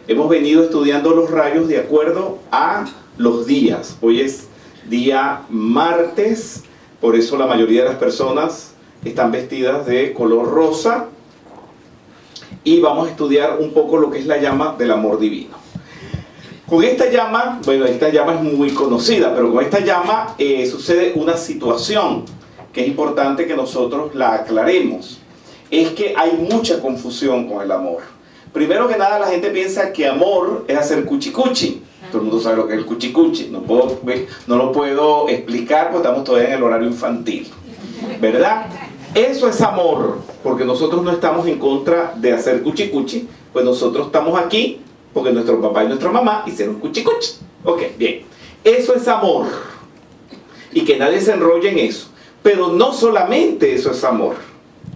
Hemos venido estudiando los rayos de acuerdo a los días. Hoy es día martes, por eso la mayoría de las personas están vestidas de color rosa. Y vamos a estudiar un poco lo que es la llama del amor divino. Con esta llama, bueno, esta llama es muy conocida, pero con esta llama sucede una situación que es importante que nosotros la aclaremos. Es que hay mucha confusión con el amor. Primero que nada, la gente piensa que amor es hacer cuchicuchi. Todo el mundo sabe lo que es el cuchicuchi. No lo puedo explicar porque estamos todavía en el horario infantil, ¿verdad? Eso es amor, porque nosotros no estamos en contra de hacer cuchicuchi, pues nosotros estamos aquí porque nuestro papá y nuestra mamá hicieron cuchicuchi. Ok, bien. Eso es amor. Y que nadie se enrolle en eso. Pero no solamente eso es amor.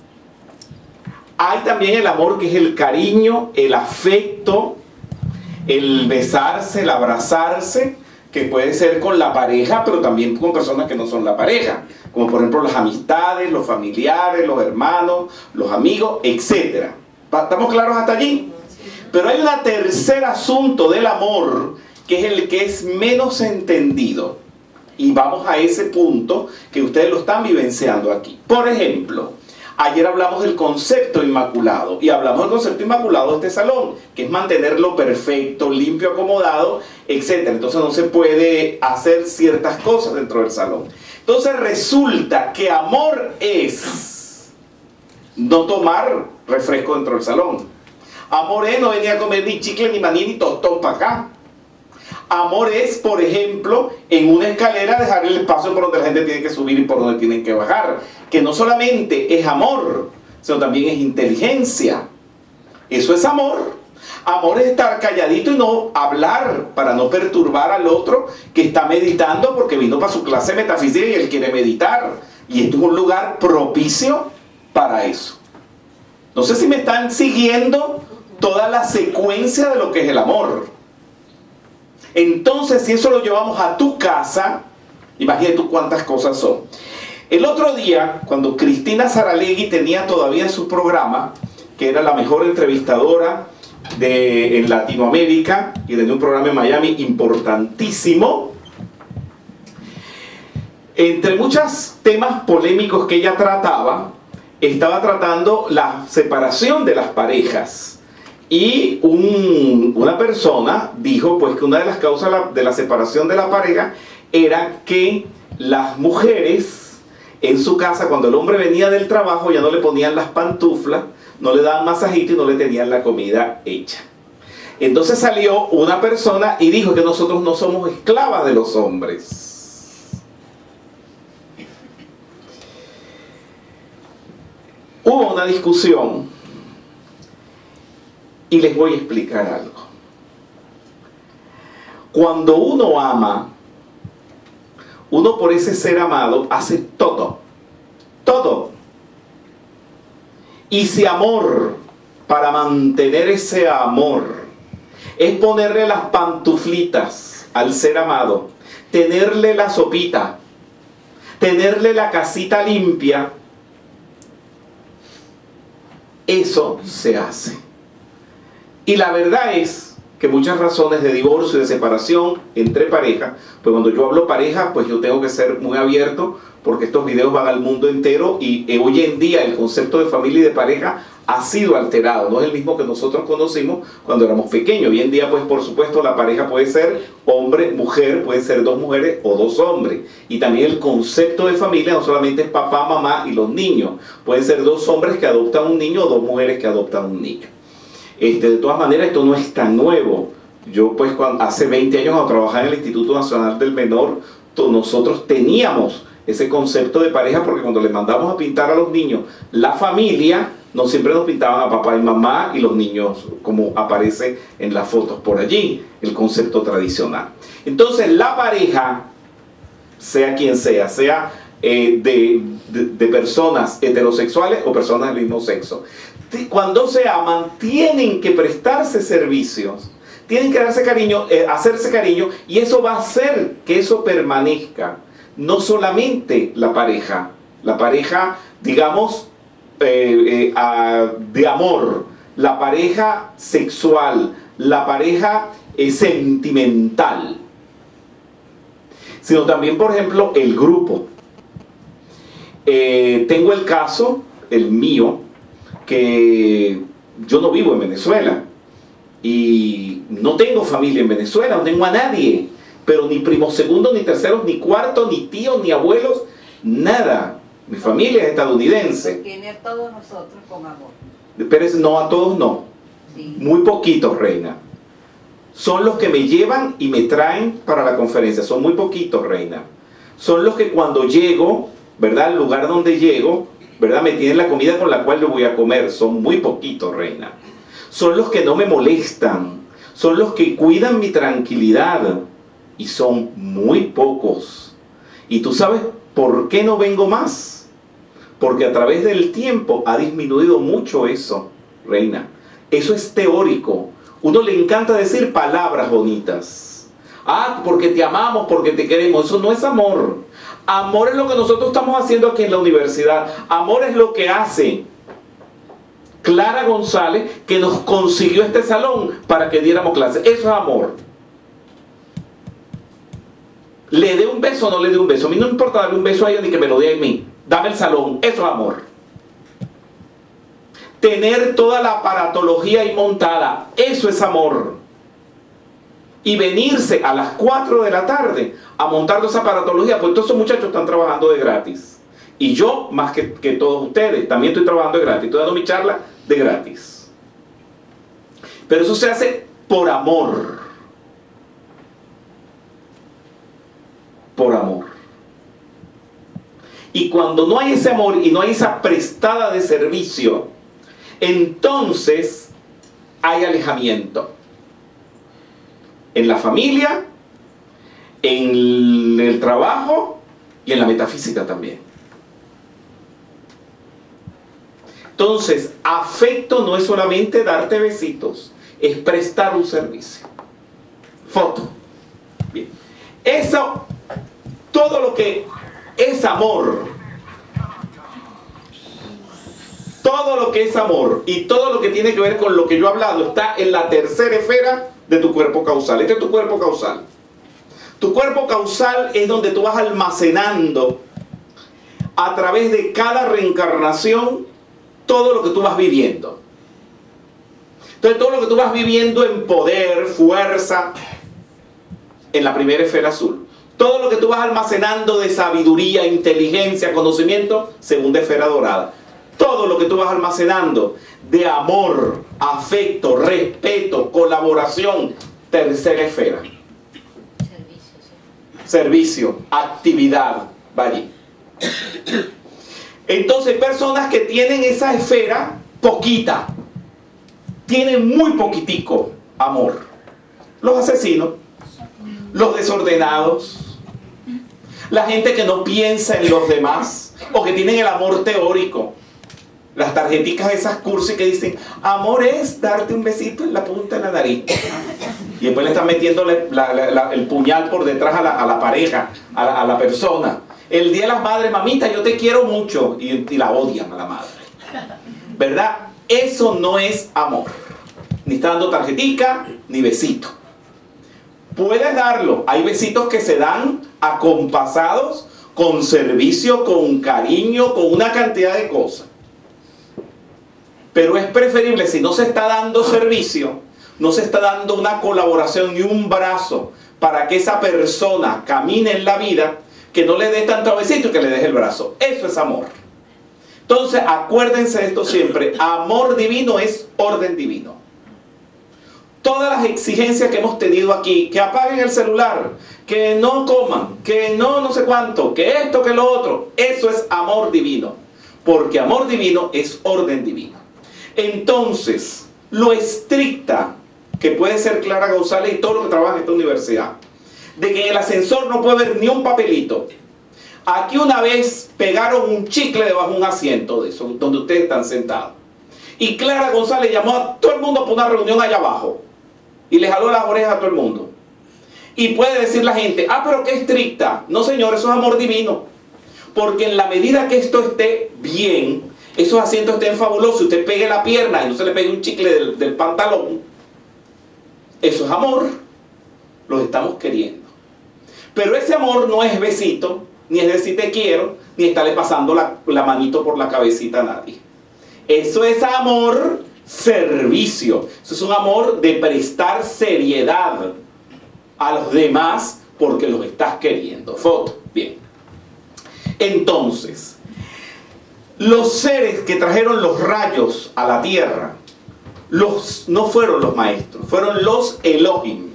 Hay también el amor que es el cariño, el afecto, el besarse, el abrazarse, que puede ser con la pareja, pero también con personas que no son la pareja, como por ejemplo las amistades, los familiares, los hermanos, los amigos, etc. ¿Estamos claros hasta allí? Pero hay un tercer asunto del amor, que es el que es menos entendido. Y vamos a ese punto que ustedes lo están vivenciando aquí. Por ejemplo, ayer hablamos del concepto inmaculado, y hablamos del concepto inmaculado de este salón, que es mantenerlo perfecto, limpio, acomodado, etc. Entonces no se puede hacer ciertas cosas dentro del salón. Entonces resulta que amor es no tomar refresco dentro del salón. Amor es no venir a comer ni chicle, ni maní, ni tostón para acá. Amor es, por ejemplo, en una escalera dejar el espacio por donde la gente tiene que subir y por donde tienen que bajar. Que no solamente es amor, sino también es inteligencia. Eso es amor. Amor es estar calladito y no hablar para no perturbar al otro que está meditando porque vino para su clase de metafísica y él quiere meditar. Y esto es un lugar propicio para eso. No sé si me están siguiendo toda la secuencia de lo que es el amor. Entonces, si eso lo llevamos a tu casa, imagínate tú cuántas cosas son. El otro día, cuando Cristina Saralegui tenía todavía su programa, que era la mejor entrevistadora en Latinoamérica, y tenía un programa en Miami importantísimo, entre muchos temas polémicos que ella trataba, estaba tratando la separación de las parejas. Y una persona dijo pues que una de las causas de la separación de la pareja era que las mujeres en su casa, cuando el hombre venía del trabajo, ya no le ponían las pantuflas, no le daban masajito y no le tenían la comida hecha. Entonces salió una persona y dijo que nosotros no somos esclavas de los hombres. Hubo una discusión. Y les voy a explicar algo. Cuando uno ama, uno por ese ser amado hace todo. Todo. Y si amor, para mantener ese amor, es ponerle las pantuflitas al ser amado, tenerle la sopita, tenerle la casita limpia, eso se hace. Y la verdad es que muchas razones de divorcio y de separación entre parejas, pues cuando yo hablo pareja, pues yo tengo que ser muy abierto porque estos videos van al mundo entero y hoy en día el concepto de familia y de pareja ha sido alterado, no es el mismo que nosotros conocimos cuando éramos pequeños. Hoy en día, pues por supuesto, la pareja puede ser hombre, mujer, puede ser dos mujeres o dos hombres. Y también el concepto de familia no solamente es papá, mamá y los niños, pueden ser dos hombres que adoptan un niño o dos mujeres que adoptan un niño. De todas maneras, esto no es tan nuevo. Yo pues hace 20 años cuando trabajaba en el Instituto Nacional del Menor, nosotros teníamos ese concepto de pareja porque cuando les mandamos a pintar a los niños la familia, no siempre nos pintaban a papá y mamá y los niños como aparece en las fotos por allí, el concepto tradicional. Entonces la pareja, sea quien sea de personas heterosexuales o personas del mismo sexo, cuando se aman tienen que prestarse servicios, tienen que darse cariño, hacerse cariño, y eso va a hacer que eso permanezca. No solamente la pareja, digamos, de amor, la pareja sexual, la pareja sentimental, sino también, por ejemplo, el grupo. Tengo el caso, el mío, que yo no vivo en Venezuela y no tengo familia en Venezuela, no tengo a nadie, pero ni primos segundos, ni terceros, ni cuartos, ni tíos, ni abuelos, nada. Mi familia es estadounidense. Tiene a todos nosotros con amor. Pero no, a todos no. Sí. Muy poquitos, reina. Son los que me llevan y me traen para la conferencia. Son muy poquitos, reina. Son los que cuando llego, ¿verdad? Al lugar donde llego, ¿verdad? Me tienen la comida con la cual yo voy a comer. Son muy poquitos, reina. Son los que no me molestan. Son los que cuidan mi tranquilidad. Y son muy pocos. ¿Y tú sabes por qué no vengo más? Porque a través del tiempo ha disminuido mucho eso, reina. Eso es teórico. Uno le encanta decir palabras bonitas. Ah, porque te amamos, porque te queremos. Eso no es amor. Amor es lo que nosotros estamos haciendo aquí en la universidad. Amor es lo que hace Clara González, que nos consiguió este salón para que diéramos clases. Eso es amor. Le dé un beso o no le dé un beso. A mí no me importa darle un beso a ella ni que me lo dé a mí. Dame el salón. Eso es amor. Tener toda la aparatología ahí montada. Eso es amor. Y venirse a las 4 de la tarde a montar toda esa aparatología, pues todos esos muchachos están trabajando de gratis. Y yo, más que todos ustedes, también estoy trabajando de gratis. Estoy dando mi charla de gratis. Pero eso se hace por amor. Por amor. Y cuando no hay ese amor y no hay esa prestada de servicio, entonces hay alejamiento. En la familia, en el trabajo y en la metafísica también. Entonces, afecto no es solamente darte besitos, es prestar un servicio. Foto. Bien. Eso, todo lo que es amor, todo lo que es amor y todo lo que tiene que ver con lo que yo he hablado está en la tercera esfera de tu cuerpo causal. Este es tu cuerpo causal. Tu cuerpo causal es donde tú vas almacenando a través de cada reencarnación todo lo que tú vas viviendo. Entonces todo lo que tú vas viviendo en poder, fuerza, en la primera esfera azul. Todo lo que tú vas almacenando de sabiduría, inteligencia, conocimiento, segunda esfera dorada. Todo lo que tú vas almacenando de amor, afecto, respeto, colaboración, tercera esfera. Servicio, actividad, vaya. Entonces, personas que tienen esa esfera poquita, tienen muy poquitico amor. Los asesinos, los desordenados, la gente que no piensa en los demás o que tienen el amor teórico. Las tarjeticas esas cursi que dicen, amor es darte un besito en la punta de la nariz. Y después le están metiendo el puñal por detrás a la pareja, a la persona. El Día de las Madres, mamita, yo te quiero mucho. Y la odian a la madre. ¿Verdad? Eso no es amor. Ni está dando tarjetica, ni besito. Puedes darlo. Hay besitos que se dan acompasados, con servicio, con cariño, con una cantidad de cosas. Pero es preferible, si no se está dando servicio, no se está dando una colaboración ni un brazo para que esa persona camine en la vida, que no le dé tanto besito y que le deje el brazo. Eso es amor. Entonces, acuérdense de esto siempre. Amor divino es orden divino. Todas las exigencias que hemos tenido aquí, que apaguen el celular, que no coman, que no sé cuánto, que esto, que lo otro, eso es amor divino. Porque amor divino es orden divino. Entonces, lo estricta que puede ser Clara González y todo lo que trabaja en esta universidad, de que en el ascensor no puede haber ni un papelito. Aquí una vez pegaron un chicle debajo de un asiento de eso, donde ustedes están sentados. Y Clara González llamó a todo el mundo para una reunión allá abajo. Y le jaló las orejas a todo el mundo. Y puede decir la gente, ah, pero qué estricta. No, señor, eso es amor divino. Porque en la medida que esto esté bien, esos asientos estén fabulosos, usted pegue la pierna y no se le pegue un chicle del pantalón, Eso es amor. Los estamos queriendo. Pero ese amor no es besito, ni es decir te quiero, ni estarle pasando la manito por la cabecita a nadie. Eso es amor servicio. Eso es un amor de prestar seriedad a los demás porque los estás queriendo. Foto. Bien. Entonces, los seres que trajeron los rayos a la tierra, no fueron los maestros, fueron los Elohim.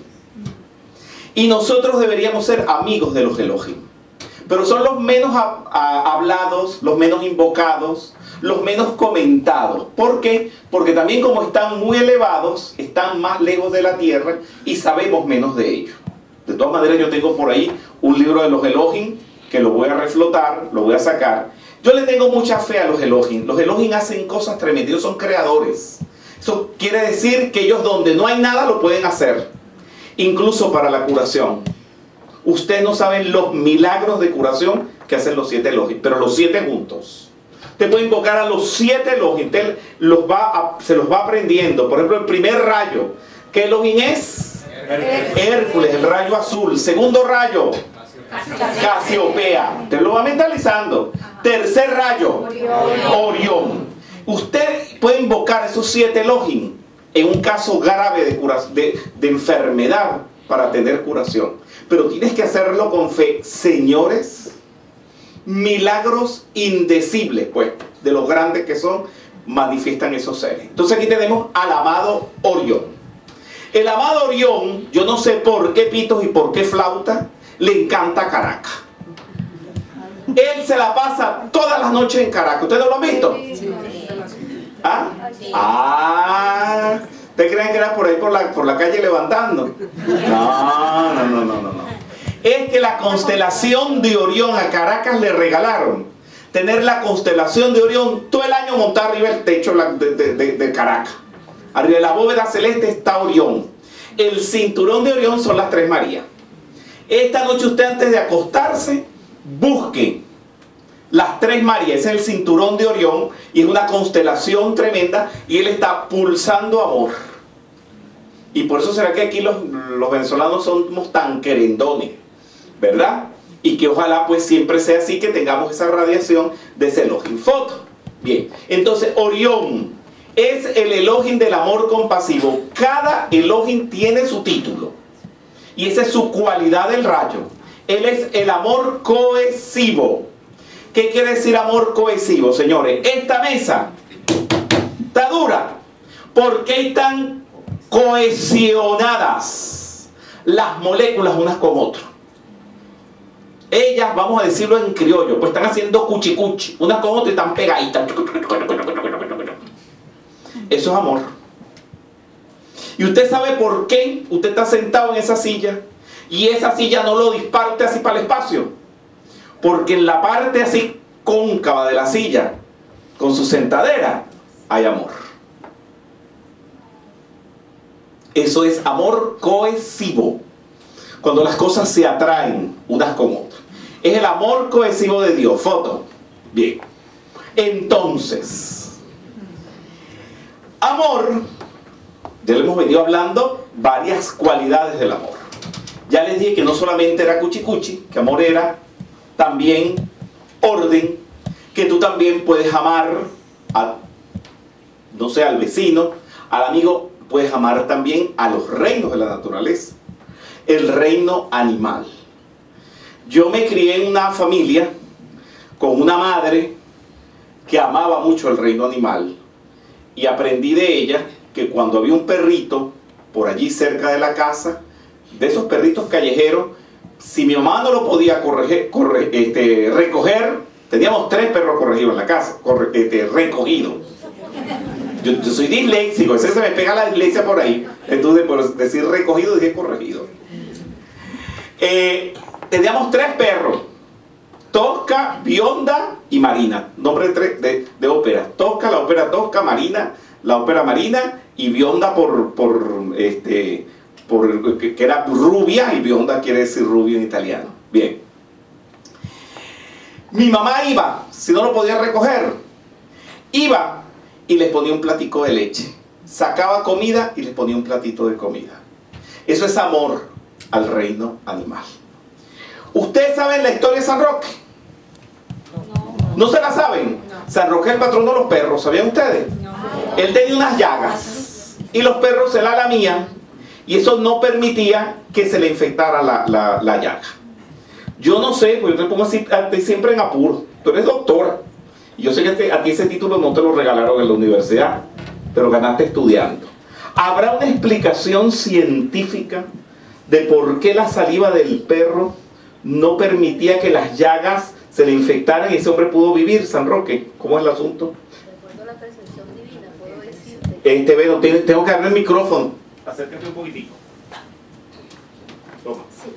Y nosotros deberíamos ser amigos de los Elohim. Pero son los menos hablados, los menos invocados, los menos comentados. ¿Por qué? Porque también como están muy elevados, están más lejos de la tierra y sabemos menos de ellos. De todas maneras, yo tengo por ahí un libro de los Elohim que lo voy a reflotar, lo voy a sacar. Yo le tengo mucha fe a los Elohim. Los Elohim hacen cosas tremendas, ellos son creadores. Eso quiere decir que ellos donde no hay nada lo pueden hacer. Incluso para la curación. Ustedes no saben los milagros de curación que hacen los 7 Elohim, pero los 7 juntos. Usted puede invocar a los 7 Elohim, usted se los va aprendiendo. Por ejemplo, el primer rayo, ¿qué Elohim es? Hércules, el rayo azul. Segundo rayo, Casiopea. Usted lo va mentalizando. Tercer rayo, Orión. Usted puede invocar esos 7 Elohim en un caso grave de enfermedad para tener curación. Pero tienes que hacerlo con fe. Señores, milagros indecibles, pues, de los grandes que son, manifiestan esos seres. Entonces aquí tenemos al amado Orión. El amado Orión, yo no sé por qué pitos y por qué flauta, le encanta Caracas. Él se la pasa todas las noches en Caracas. ¿Ustedes no lo han visto? ¿Ah? Ah, ¿ustedes creen que era por ahí por la calle levantando? No. Es que la constelación de Orión a Caracas le regalaron. Tener la constelación de Orión todo el año montada arriba del techo de Caracas. Arriba de la bóveda celeste está Orión. El cinturón de Orión son las 3 Marías. Esta noche usted antes de acostarse, busque las 3 Marías. Ese es el cinturón de Orión y es una constelación tremenda y él está pulsando amor. Y por eso será que aquí los venezolanos somos tan querendones, ¿verdad? Y que ojalá pues siempre sea así, que tengamos esa radiación de ese Elohim. Foto. Bien, entonces Orión es el Elohim del amor compasivo. Cada Elohim tiene su título y esa es su cualidad del rayo. Él es el amor cohesivo. ¿Qué quiere decir amor cohesivo, señores? Esta mesa está dura. ¿Por qué están cohesionadas las moléculas unas con otras? Ellas, vamos a decirlo en criollo, pues están haciendo cuchicuchi, unas con otras y están pegaditas. Eso es amor. Y usted sabe por qué usted está sentado en esa silla y esa silla no lo dispara usted así para el espacio. Porque en la parte así cóncava de la silla, con su sentadera, hay amor. Eso es amor cohesivo. Cuando las cosas se atraen unas con otras. Es el amor cohesivo de Dios. Foto. Bien. Entonces, amor, ya le hemos venido hablando varias cualidades del amor. Ya les dije que no solamente era cuchicuchi, que amor era también orden, que tú también puedes amar no sé, al vecino, al amigo, puedes amar también a los reinos de la naturaleza, el reino animal. Yo me crié en una familia con una madre que amaba mucho el reino animal y aprendí de ella que cuando había un perrito por allí cerca de la casa, de esos perritos callejeros, si mi mamá no lo podía recoger, teníamos 3 perros corregidos en la casa, recogidos. Yo soy disléxico, ese se me pega la dislexia por ahí, entonces por decir recogido dije corregido. Teníamos 3 perros, Tosca, Bionda y Marina, nombre de ópera. Tosca, la ópera Tosca, Marina, la ópera Marina y Bionda que era rubia, y Bionda quiere decir rubio en italiano. Bien. Mi mamá iba, si no lo podía recoger, iba y les ponía un platico de leche. Sacaba comida y les ponía un platito de comida. Eso es amor al reino animal. ¿Ustedes saben la historia de San Roque? ¿No se la saben? San Roque es el patrón de los perros, ¿sabían ustedes? Él tenía unas llagas y los perros se la lamían y eso no permitía que se le infectara la llaga. Yo no sé, pues yo te pongo así siempre en apuro. Tú eres doctora y yo sé que a ti ese título no te lo regalaron en la universidad, pero ganaste estudiando. ¿Habrá una explicación científica de por qué la saliva del perro no permitía que las llagas se le infectaran y ese hombre pudo vivir, San Roque? ¿Cómo es el asunto? De acuerdo a la percepción divina, puedo decirte. Bueno, tengo que darle el micrófono. Acércate un poquitico. Toma. Sí.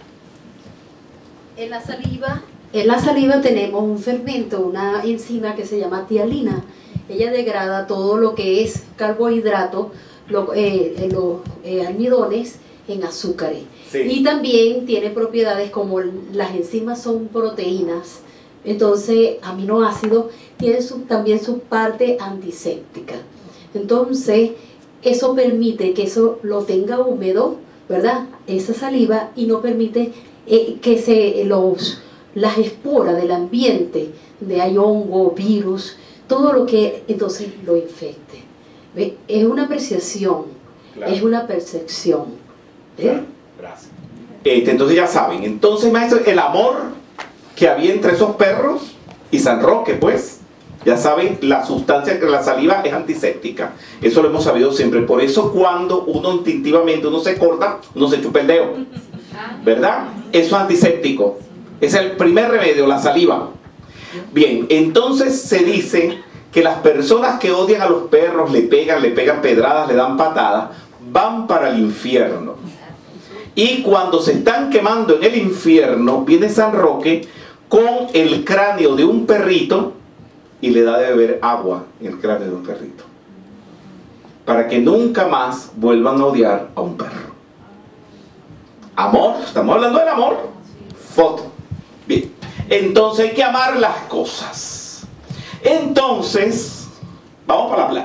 En la saliva tenemos un fermento, una enzima que se llama tialina. Ella degrada todo lo que es carbohidrato, los almidones en azúcares. Sí. Y también tiene propiedades como las enzimas son proteínas, entonces aminoácidos, tiene también su parte antiséptica. Entonces eso permite que eso lo tenga húmedo, ¿verdad? Esa saliva, y no permite que las esporas del ambiente, de hay hongo, virus, todo lo que entonces lo infecte. ¿Ve? Es una apreciación, claro. Es una percepción. Claro. Gracias. Entonces ya saben, entonces maestro, el amor que había entre esos perros y San Roque, pues, ya saben, la sustancia que la saliva es antiséptica. Eso lo hemos sabido siempre. Por eso cuando uno instintivamente, uno se corta, uno se chupa el dedo, ¿verdad? Eso es antiséptico. Es el primer remedio, la saliva. Bien, entonces se dice que las personas que odian a los perros, le pegan pedradas, le dan patadas, van para el infierno. Y cuando se están quemando en el infierno, viene San Roque con el cráneo de un perrito y le da de beber agua en el cráneo de un perrito, para que nunca más vuelvan a odiar a un perro. Amor, estamos hablando del amor. Foto. Bien, entonces hay que amar las cosas. Entonces, vamos para la playa.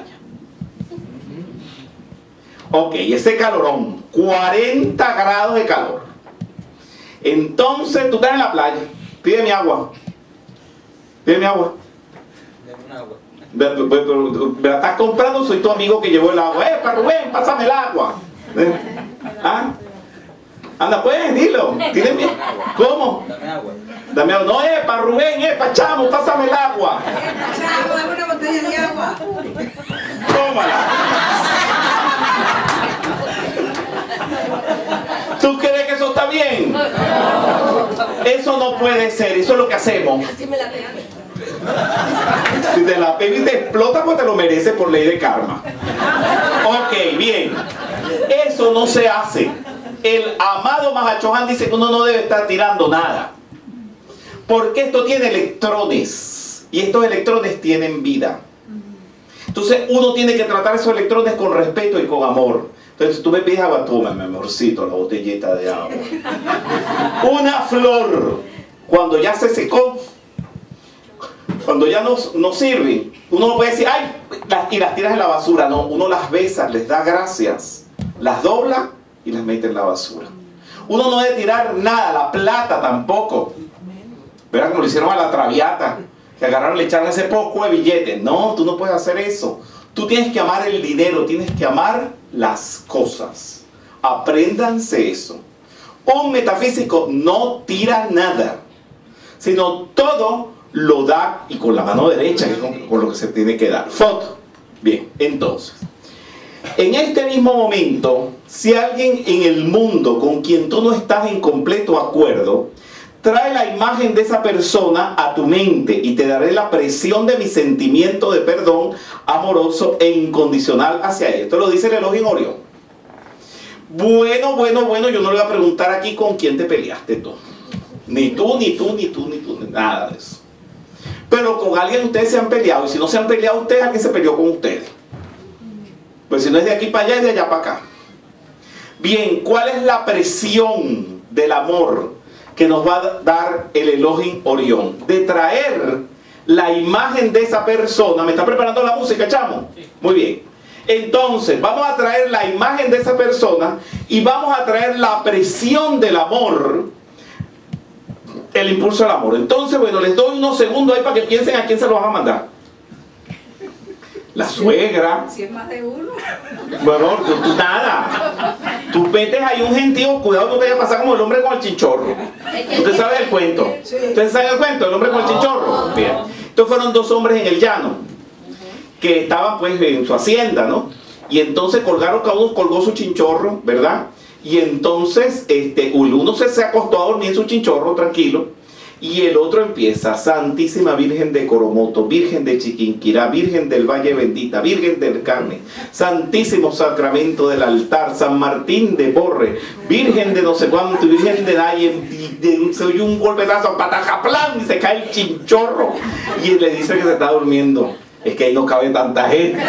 Ok, ese calorón, 40 grados de calor. Entonces tú estás en la playa, pídeme agua. Pídeme agua. Me la estás comprando, soy tu amigo que llevó el agua. Rubén, pásame el agua. ¿Ah? Anda pues, dilo. ¿Tienes ¿Cómo? Dame agua. Dame agua. No, Rubén, chamo, pásame el agua. Chamo, dame una botella de agua. Tómala. ¿Tú crees que eso está bien? Eso no puede ser, eso es lo que hacemos. Así me la pegan. Si te la pegas y te explota, pues te lo mereces por ley de karma. Ok, bien. Eso no se hace. El amado Mahachohan dice que uno no debe estar tirando nada, porque esto tiene electrones y estos electrones tienen vida. Entonces uno tiene que tratar esos electrones con respeto y con amor. Entonces tú me pides agua, toma mi amorcito, la botellita de agua. Una flor, cuando ya se secó, cuando ya no sirve, uno no puede decir, ay, y las tiras en la basura. No, uno las besa, les da gracias, las dobla y las mete en la basura. Uno no debe tirar nada, la plata tampoco. Verán como lo hicieron a la Traviata, que agarraron y le echaron ese poco de billetes. No, tú no puedes hacer eso. Tú tienes que amar el dinero, tienes que amar las cosas. Apréndanse eso. Un metafísico no tira nada, sino todo lo da, y con la mano derecha, que es con lo que se tiene que dar. Foto. Bien, entonces, en este mismo momento, si alguien en el mundo con quien tú no estás en completo acuerdo, trae la imagen de esa persona a tu mente y te daré la presión de mi sentimiento de perdón amoroso e incondicional hacia él. Esto lo dice el Elohim Orión. Bueno, yo no le voy a preguntar aquí con quién te peleaste tú. Ni tú, nada de eso. Pero con alguien ustedes se han peleado, y si no se han peleado ustedes, alguien se peleó con ustedes. Pues si no es de aquí para allá, es de allá para acá. Bien, ¿cuál es la presión del amor que nos va a dar el Elohim Orión? De traer la imagen de esa persona. ¿Me está preparando la música, chamo? Sí. Muy bien. Entonces, vamos a traer la imagen de esa persona y vamos a traer la presión del amor, el impulso del amor. Entonces, bueno, les doy unos segundos ahí para que piensen a quién se lo van a mandar. La suegra. Si es más de uno. Bueno, tú nada. Tú metes ahí un gentío, cuidado, no te vaya a pasar como el hombre con el chinchorro. ¿Usted sabe el cuento? ¿Usted sabe el cuento? El hombre con el chinchorro. Bien. Entonces fueron dos hombres en el llano que estaban pues en su hacienda, ¿no? Y entonces colgaron, cada uno colgó su chinchorro, ¿verdad? Y entonces uno se acostó a dormir en su chinchorro tranquilo, y el otro empieza: Santísima Virgen de Coromoto, Virgen de Chiquinquirá, Virgen del Valle Bendita, Virgen del Carmen, Santísimo Sacramento del Altar, San Martín de Porre, Virgen de no sé cuánto, Virgen de Daye, se oye un golpetazo, patajaplan, y se cae el chinchorro, y le dice que se está durmiendo. Es que ahí no cabe tanta gente.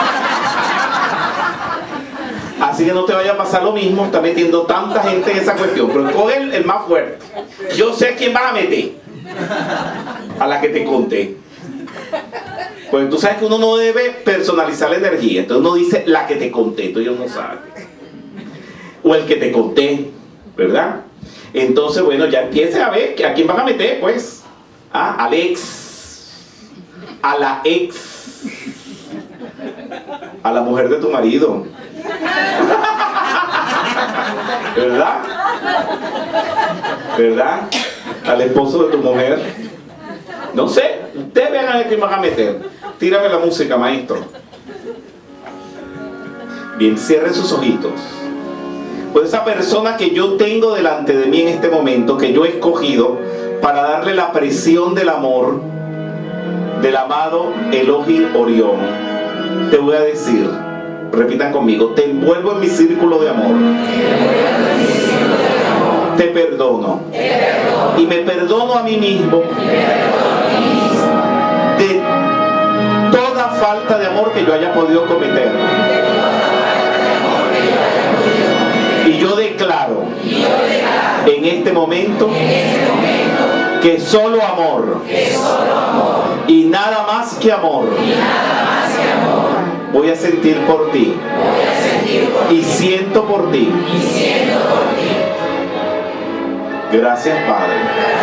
Así que no te vaya a pasar lo mismo, está metiendo tanta gente en esa cuestión. Pero coge el más fuerte. Yo sé a quién vas a meter. A la que te conté. Pues tú sabes que uno no debe personalizar la energía. Entonces uno dice la que te conté, tú no sabes. O el que te conté, ¿verdad? Entonces, bueno, ya empiece a ver a quién van a meter, pues. Al ex. A la ex, a la mujer de tu marido, ¿verdad? ¿Verdad? Al esposo de tu mujer. No sé, ustedes vean a ver quién van a meter. Tírame la música, maestro. Bien, cierren sus ojitos. Pues esa persona que yo tengo delante de mí en este momento, que yo he escogido para darle la presión del amor, del amado Elohim Orión, te voy a decir, repitan conmigo: te envuelvo en mi círculo de amor, te perdono, y me perdono a mí mismo de toda falta de amor que yo haya podido cometer. Y yo declaro en este momento que solo amor y nada más que amor voy a sentir por ti y siento por ti. Gracias, Padre.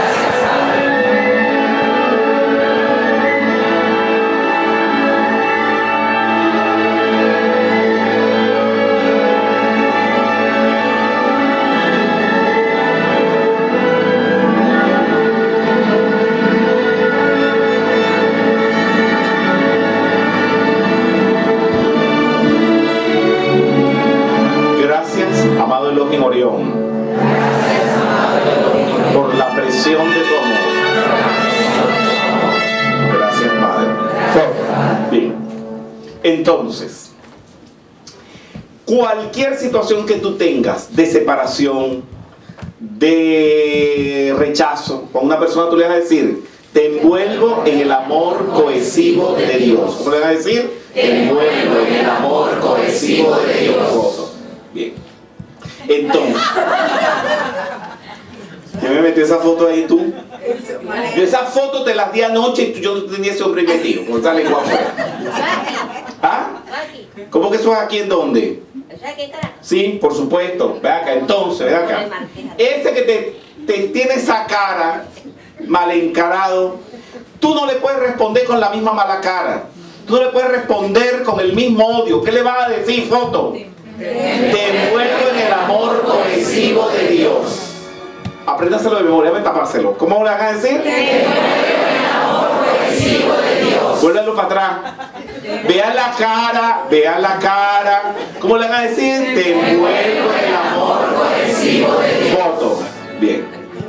Amado Elohim Orión, por la presión de tu amor. Gracias, Padre. Bien. Entonces, cualquier situación que tú tengas de separación, de rechazo con una persona, tú le vas a decir: te envuelvo en el amor cohesivo de Dios. ¿Cómo le vas a decir? Te envuelvo en el amor cohesivo de Dios. Bien. Entonces, ¿quién me metió esa foto ahí, tú? Yo esa foto te las di anoche y yo no tenía ese hombre metido, por esa lengua afuera. ¿Ah? ¿Cómo que eso es aquí en dónde? Sí, por supuesto. Ve acá, entonces, ve acá. Ese que te tiene esa cara mal encarado, tú no le puedes responder con la misma mala cara. Tú no le puedes responder con el mismo odio. ¿Qué le vas a decir, foto? Te envuelvo en el amor cohesivo de Dios. Apréndaselo de memoria, ven tapárselo. ¿Cómo le van a decir? Te envuelvo en el amor cohesivo de Dios. Vuélvelo para atrás. Vea la cara, vea la cara. ¿Cómo le van a decir? Te envuelvo en el amor cohesivo de Dios. Foto. Bien.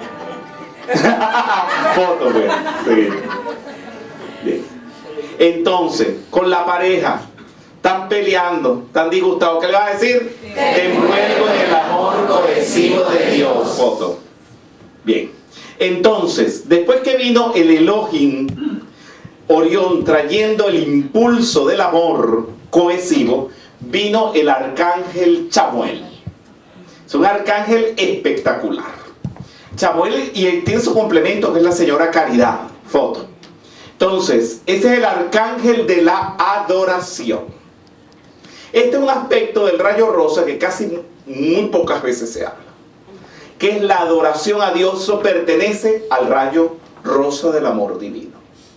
Foto, bien. Sí. Bien. Entonces, con la pareja, están peleando, están disgustados. ¿Qué le vas a decir? Te envuelvo en el amor cohesivo de Dios. Foto. Bien. Entonces, después que vino el Elohim Orión trayendo el impulso del amor cohesivo, vino el arcángel Chamuel. Es un arcángel espectacular. Chamuel, y él tiene su complemento, que es la señora Caridad. Foto. Entonces, ese es el arcángel de la adoración. Este es un aspecto del rayo rosa que casi muy pocas veces se habla, que es la adoración a Dios. Eso pertenece al rayo rosa del amor divino.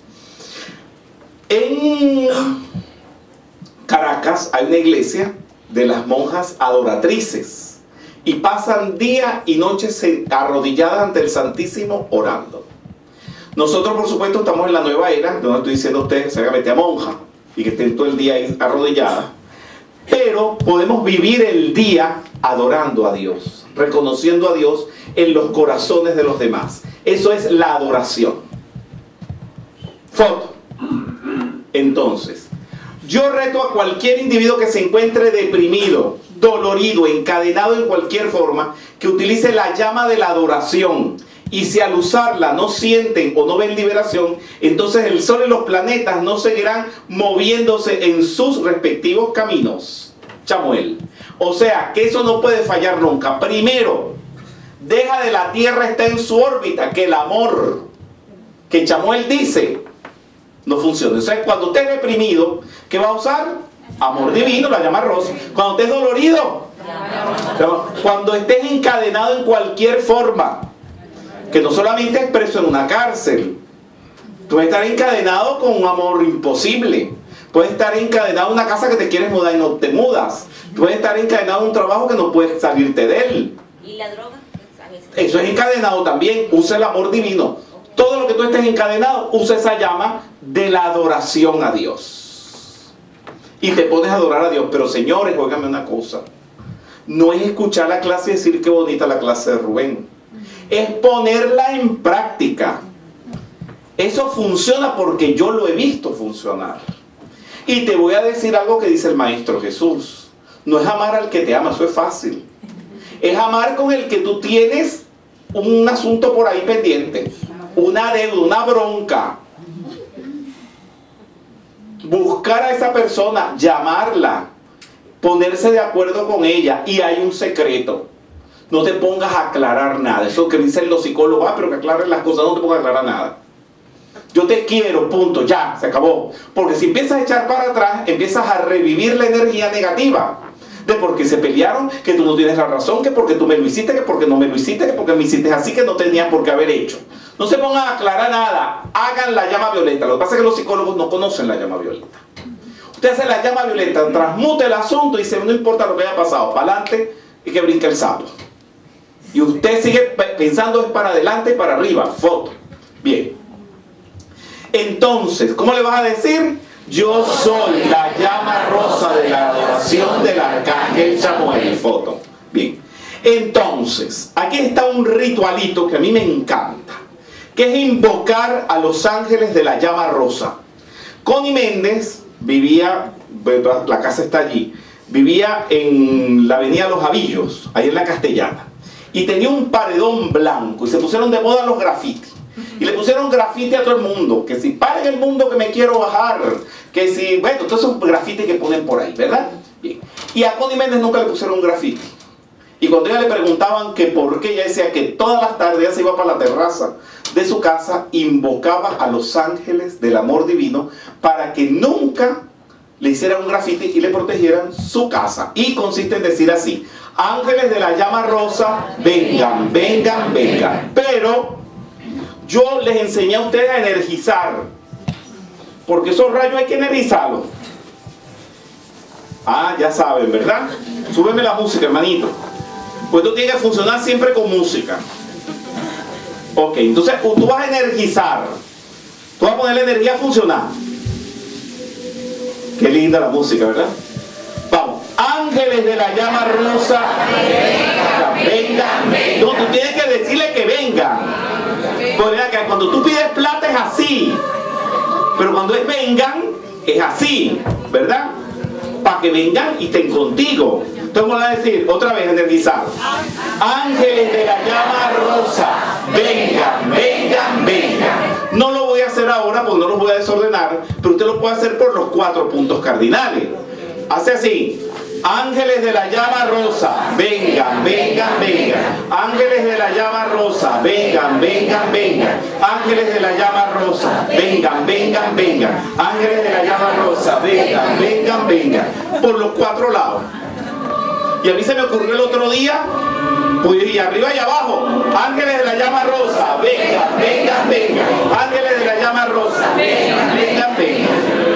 En Caracas hay una iglesia de las monjas adoratrices y pasan día y noche arrodilladas ante el Santísimo orando. Nosotros, por supuesto, estamos en la nueva era. Yo no estoy diciendo a ustedes que se hagan meter a monja y que estén todo el día ahí arrodilladas, pero podemos vivir el día adorando a Dios, reconociendo a Dios en los corazones de los demás. Eso es la adoración. Foto. Entonces, yo reto a cualquier individuo que se encuentre deprimido, dolorido, encadenado en cualquier forma, que utilice la llama de la adoración. Y si al usarla no sienten o no ven liberación, entonces el sol y los planetas no seguirán moviéndose en sus respectivos caminos. Chamuel. O sea, que eso no puede fallar nunca. Primero, deja de la Tierra, está en su órbita, que el amor que Chamuel dice no funciona. O sea, cuando usted es deprimido, ¿qué va a usar? Amor divino, la llama rosa. Cuando usted es dolorido, cuando estés encadenado en cualquier forma, que no solamente es preso en una cárcel, puedes estar encadenado con un amor imposible, puedes estar encadenado en una casa que te quieres mudar y no te mudas, puedes estar encadenado en un trabajo que no puedes salirte de él. ¿Y la droga? Eso es encadenado también. Usa el amor divino. Todo lo que tú estés encadenado, usa esa llama de la adoración a Dios y te pones a adorar a Dios. Pero señores, óigame una cosa, no es escuchar la clase y decir qué bonita la clase de Rubén, es ponerla en práctica. Eso funciona porque yo lo he visto funcionar. Y te voy a decir algo que dice el Maestro Jesús: no es amar al que te ama, eso es fácil. Es amar con el que tú tienes un asunto por ahí pendiente, una deuda, una bronca. Buscar a esa persona, llamarla, ponerse de acuerdo con ella. Y hay un secreto: no te pongas a aclarar nada. Eso que dicen los psicólogos, pero que aclaren las cosas, no te pongas a aclarar nada. Yo te quiero, punto, ya, se acabó. Porque si empiezas a echar para atrás, empiezas a revivir la energía negativa de porque se pelearon, que tú no tienes la razón, que porque tú me lo hiciste, que porque no me lo hiciste, que porque me hiciste así, que no tenías por qué haber hecho. No se pongan a aclarar nada, hagan la llama violeta. Lo que pasa es que los psicólogos no conocen la llama violeta. Usted hace la llama violeta, transmute el asunto y dice, no importa lo que haya pasado, para adelante y que brinque el sapo. Y usted sigue pensando es para adelante y para arriba. Foto. Bien. Entonces, ¿cómo le vas a decir? Yo soy la llama rosa de la adoración del arcángel Chamuel. Foto. Bien. Entonces, aquí está un ritualito que a mí me encanta, que es invocar a los ángeles de la llama rosa. Connie Méndez vivía, la casa está allí, vivía en la avenida Los Avillos, ahí en la Castellana. Y tenía un paredón blanco y se pusieron de moda los grafitis. Y le pusieron grafiti a todo el mundo, que si paren el mundo que me quiero bajar, que si, bueno, todos esos grafitis que ponen por ahí, ¿verdad? Bien. Y a Connie Méndez nunca le pusieron grafiti. Y cuando ella le preguntaban que por qué, ella decía que todas las tardes ella se iba para la terraza de su casa, invocaba a los ángeles del amor divino para que nunca le hicieran un grafiti y le protegieran su casa. Y consiste en decir así: ángeles de la llama rosa, vengan, vengan, vengan. Pero yo les enseñé a ustedes a energizar, porque esos rayos hay que energizarlos. Ah, ya saben, ¿verdad? Súbeme la música, hermanito. Pues esto tiene que funcionar siempre con música. Ok, entonces tú vas a energizar. Tú vas a poner la energía a funcionar. Qué linda la música, ¿verdad? Vamos. Ángeles de la llama rosa, vengan, vengan. No, tú tienes que decirle que vengan. Porque cuando tú pides plata es así, pero cuando es vengan es así, ¿verdad? Para que vengan y estén contigo. Entonces vamos a decir otra vez, energizar: ángeles de la llama rosa, vengan, vengan, vengan. No lo voy a hacer ahora porque no los voy a desordenar, pero usted lo puede hacer por los 4 puntos cardinales. Hace así: ángeles de la llama rosa, vengan, vengan, vengan. Ángeles de la llama rosa, vengan, vengan, vengan. Ángeles de la llama rosa, vengan, vengan, vengan. Ángeles de la llama rosa, vengan, vengan, vengan. Por los 4 lados. Y a mí se me ocurrió el otro día, pues y arriba y abajo, ángeles de la llama rosa, vengan, vengan, vengan. Ángeles de la llama rosa, vengan, vengan, vengan.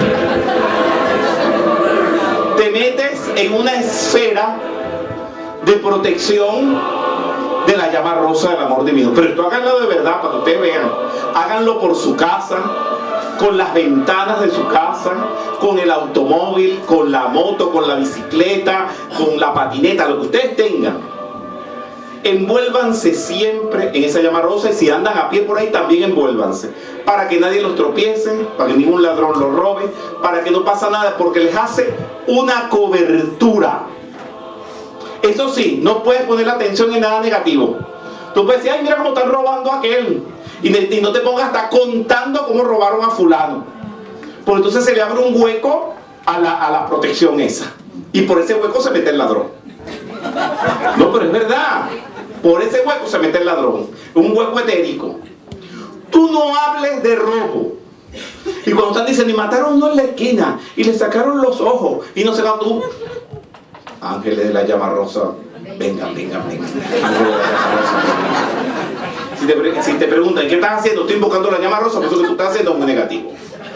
Te metes en una esfera de protección de la llama rosa del amor divino. Pero esto háganlo de verdad para que ustedes vean. Háganlo por su casa, con las ventanas de su casa, con el automóvil, con la moto, con la bicicleta, con la patineta, lo que ustedes tengan. Envuélvanse siempre en esa llama rosa, y si andan a pie por ahí también envuélvanse, para que nadie los tropiece, para que ningún ladrón los robe, para que no pasa nada, porque les hace una cobertura. Eso sí, no puedes poner la atención en nada negativo. Tú puedes decir, ay, mira cómo están robando a aquel, y no te pongas hasta contando cómo robaron a fulano, porque entonces se le abre un hueco a la protección esa, y por ese hueco se mete el ladrón. No, pero es verdad, por ese hueco se mete el ladrón, un hueco etérico. Tú no hables de robo. Y cuando están diciendo, y mataron uno en la esquina, y le sacaron los ojos, y no sé qué, tú, ángeles de la llama rosa, vengan, vengan, vengan. Ángeles de la llama rosa. Si te preguntan, ¿qué estás haciendo? Estoy invocando la llama rosa, porque eso que tú estás haciendo es muy negativo.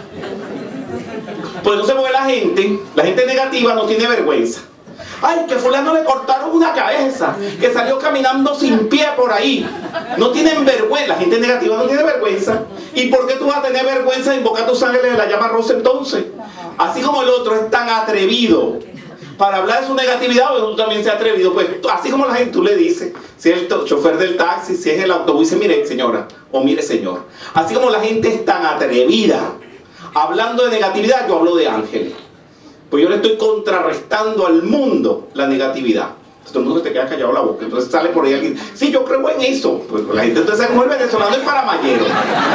Pues no se mueve la gente negativa no tiene vergüenza. Ay, que fulano le cortaron una cabeza, que salió caminando sin pie por ahí. No tienen vergüenza, la gente negativa no tiene vergüenza. ¿Y por qué tú vas a tener vergüenza de invocar a tus ángeles de la llama rosa entonces? Así como el otro es tan atrevido para hablar de su negatividad, pues tú también seas atrevido. Pues así como la gente, tú le dices, si es el chofer del taxi, si es el autobús, dice, mire señora, o mire señor. Así como la gente es tan atrevida hablando de negatividad, yo hablo de ángeles. Pues yo le estoy contrarrestando al mundo la negatividad. Todo el mundo te queda callado la boca. Entonces sale por ahí alguien, sí, yo creo en eso. Pues la gente entonces como el venezolano es paramayero.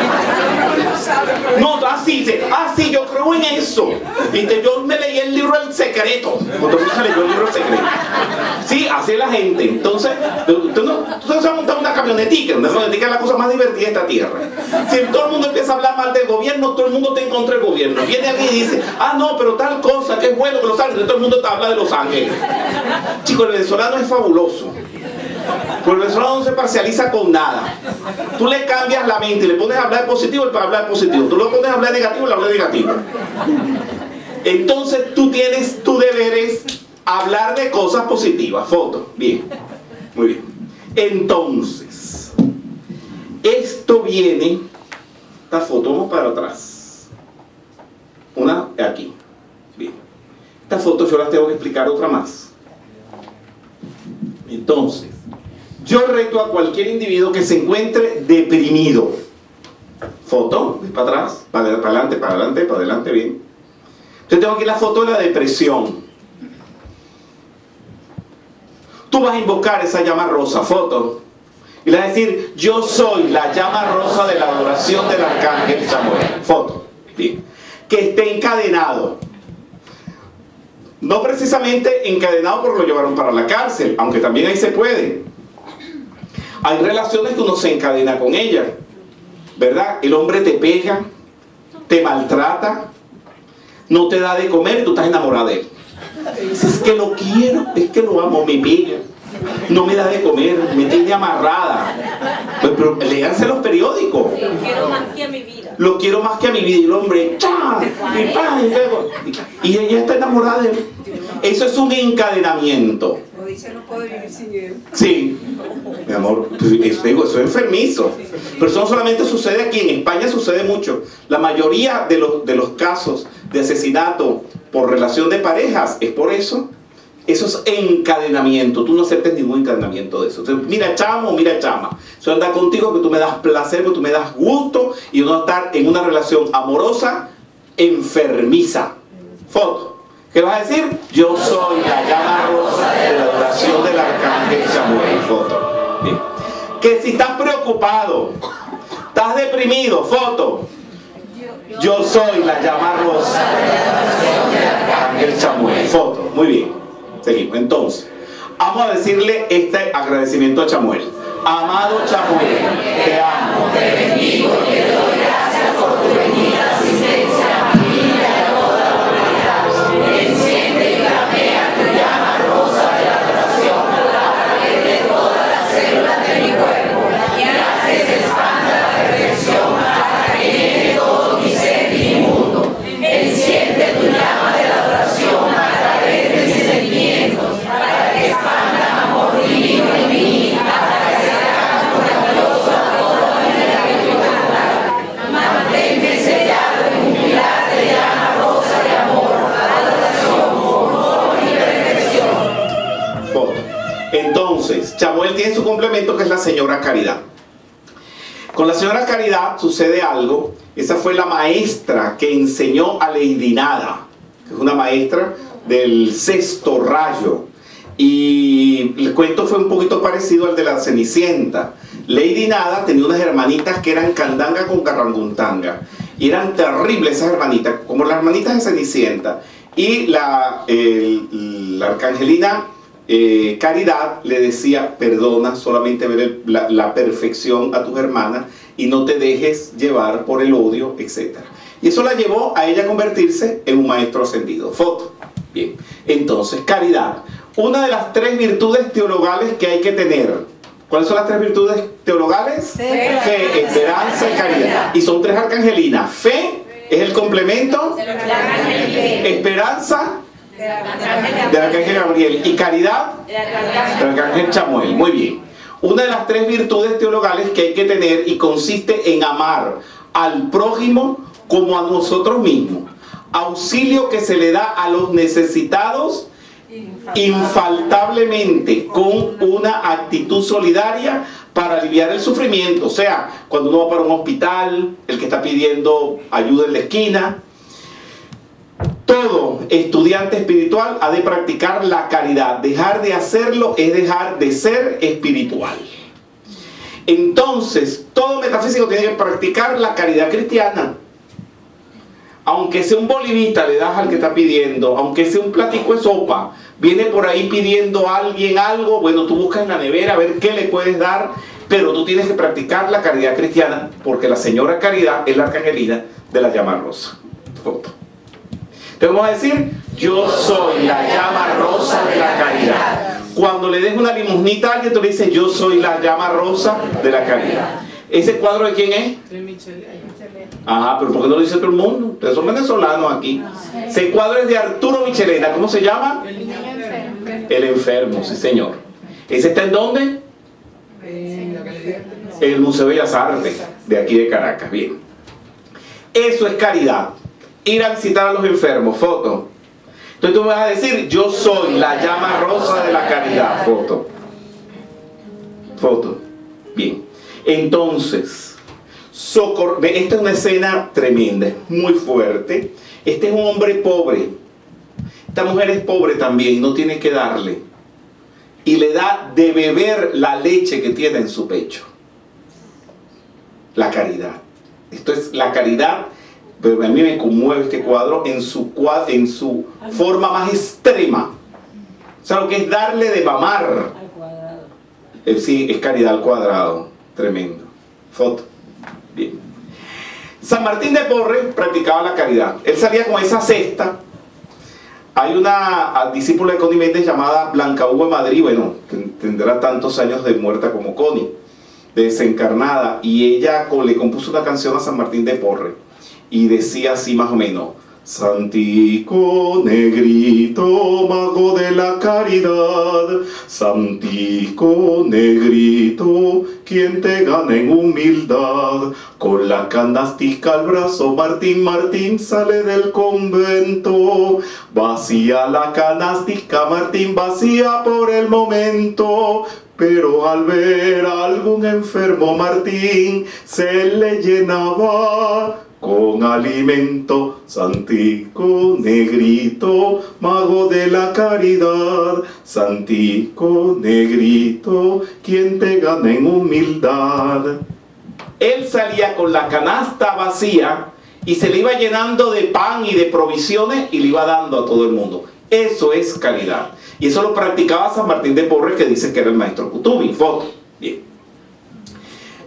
No, así dice, sí, yo creo en eso. Viste, yo me leí el libro El Secreto. Cuando se leyó el libro El Secreto. Sí, así es la gente. Entonces, tú se va a montar una camionetica. Una camionetica es la cosa más divertida de esta tierra. Si todo el mundo empieza a hablar mal del gobierno, todo el mundo te encuentra el gobierno. Viene alguien y dice, no, pero tal cosa, que es bueno que Los Ángeles. Todo el mundo te habla de Los Ángeles. Chicos, el venezolano es fabuloso. Porque el venezolano no se parcializa con nada. Tú le cambias la mente y le pones a hablar de positivo y para hablar de positivo. Tú le pones a hablar de negativo y le hablas de negativo. Entonces tu deber es hablar de cosas positivas. Foto. Bien. Muy bien. Entonces, esto viene. Esta foto, vamos para atrás. Una aquí. Bien. Estas fotos yo las tengo que explicar otra más. Entonces, yo reto a cualquier individuo que se encuentre deprimido. Foto, para atrás, para adelante, para adelante, para adelante, bien. Entonces tengo aquí la foto de la depresión. Tú vas a invocar esa llama rosa, foto. Y le vas a decir, yo soy la llama rosa de la adoración del arcángel Chamuel. Foto, bien. Que esté encadenado. No precisamente encadenado porque lo llevaron para la cárcel, aunque también ahí se puede. Hay relaciones que uno se encadena con ella, ¿verdad? El hombre te pega, te maltrata, no te da de comer y tú estás enamorada de él. Es que lo quiero, es que lo amo, me pega, no me da de comer, me tiene amarrada. Pero léanse los periódicos. Lo quiero más que a mi vida. Lo quiero más que a mi vida. Y el hombre, ¡chá! Y ella está enamorada de él. Eso es un encadenamiento. Lo dice, no puedo vivir sin él. Sí, mi amor, eso es enfermizo. Pero eso no solamente sucede aquí, en España sucede mucho. La mayoría de los casos de asesinato por relación de parejas es por eso. Eso es encadenamiento. Tú no aceptes ningún encadenamiento de eso. Entonces, mira chamo, mira chama, eso anda contigo que tú me das placer, que tú me das gusto, y uno estar en una relación amorosa enfermiza. Foto. ¿Qué vas a decir? Yo soy la llama rosa de la adoración del arcángel Chamuel. Foto. Bien. Que si estás preocupado, estás deprimido, foto. Yo soy la llama rosa de la adoración del arcángel Chamuel. Foto. Muy bien. Seguimos. Entonces, vamos a decirle este agradecimiento a Chamuel. Amado Chamuel, te amo, te bendigo y te doy gracias por tu bendita asistencia a mi vida y a toda la humanidad. Enciende y flamea tu llama rosa de la adoración a través de todas las células de mi cuerpo y haz que se expanda la perfección hasta que llene todo mi ser y mi mundo. Enciende tu llama de la adoración a través de mis sentimientos para que expanda amor divino en mí hasta que se haga maravilloso a toda la vida que yo tengo. Manténme sellado en un pilar de llama rosa de amor, adoración, honor y perfección. Foto. Entonces, Chamuel tiene su complemento que es la señora Caridad. Con la señora Caridad sucede algo. Esa fue la maestra que enseñó a Lady Nada, que es una maestra del sexto rayo. Y el cuento fue un poquito parecido al de la Cenicienta. Lady Nada tenía unas hermanitas que eran candanga con carranguntanga. Y eran terribles esas hermanitas, como las hermanitas de Cenicienta. Y la arcangelina Caridad le decía, perdona, solamente ver la perfección a tus hermanas y no te dejes llevar por el odio, etc. Y eso la llevó a ella a convertirse en un maestro ascendido. Foto. Bien. Entonces, Caridad. Una de las 3 virtudes teologales que hay que tener. ¿Cuáles son las 3 virtudes teologales? Fe, esperanza y caridad. Y son 3 arcangelinas. Fe es el complemento. Esperanza del arcángel Gabriel. Y caridad del arcángel Chamuel. Muy bien. Una de las 3 virtudes teologales que hay que tener y consiste en amar al prójimo como a nosotros mismos. Auxilio que se le da a los necesitados infaltablemente con una actitud solidaria para aliviar el sufrimiento. O sea, cuando uno va para un hospital, el que está pidiendo ayuda en la esquina. Todo estudiante espiritual ha de practicar la caridad. Dejar de hacerlo es dejar de ser espiritual. Entonces, todo metafísico tiene que practicar la caridad cristiana. Aunque sea un bolivita le das al que está pidiendo, aunque sea un platico de sopa, viene por ahí pidiendo a alguien algo, bueno, tú buscas en la nevera a ver qué le puedes dar, pero tú tienes que practicar la caridad cristiana, porque la señora Caridad es la arcangelina de la llama rosa. Foto. Te vamos a decir, yo soy la llama rosa de la caridad. Cuando le des una limosnita a alguien, tú le dices, yo soy la llama rosa de la caridad. ¿Ese cuadro de quién es? De Michelena. Ajá, pero ¿por qué no lo dice todo el mundo? Ustedes son venezolanos aquí. Ese cuadro es de Arturo Michelena. ¿Cómo se llama? El enfermo, sí señor. ¿Ese está en dónde? En el Museo de Bellas Artes, de aquí de Caracas. Bien. Eso es caridad. Ir a visitar a los enfermos. Foto. Entonces tú me vas a decir, yo soy la llama rosa de la caridad. Foto. Foto. Bien. Entonces, esta es una escena tremenda, es muy fuerte. Este es un hombre pobre. Esta mujer es pobre también y no tiene que darle. Y le da de beber la leche que tiene en su pecho. La caridad. Esto es la caridad, pero a mí me conmueve este cuadro en su forma más extrema. O sea, lo que es darle de mamar. Al cuadrado. Sí, es caridad al cuadrado. Tremendo. Foto. Bien. San Martín de Porres practicaba la caridad. Él salía con esa cesta. Hay una discípula de Connie Méndez llamada Blanca Hugo de Madrid. Bueno, tendrá tantos años de muerta como Connie, de desencarnada. Y ella le compuso una canción a San Martín de Porres. Y decía así más o menos: Santico negrito, mago de la caridad, Santico negrito, quien te gana en humildad. Con la canastica al brazo, Martín Martín sale del convento. Vacía la canastica, Martín, vacía por el momento. Pero al ver a algún enfermo, Martín se le llenaba con alimento. Santico negrito, mago de la caridad, Santico negrito, quien te gana en humildad. Él salía con la canasta vacía y se le iba llenando de pan y de provisiones y le iba dando a todo el mundo. Eso es caridad. Y eso lo practicaba San Martín de Porres, que dice que era el maestro Kutubi. Foto. Bien.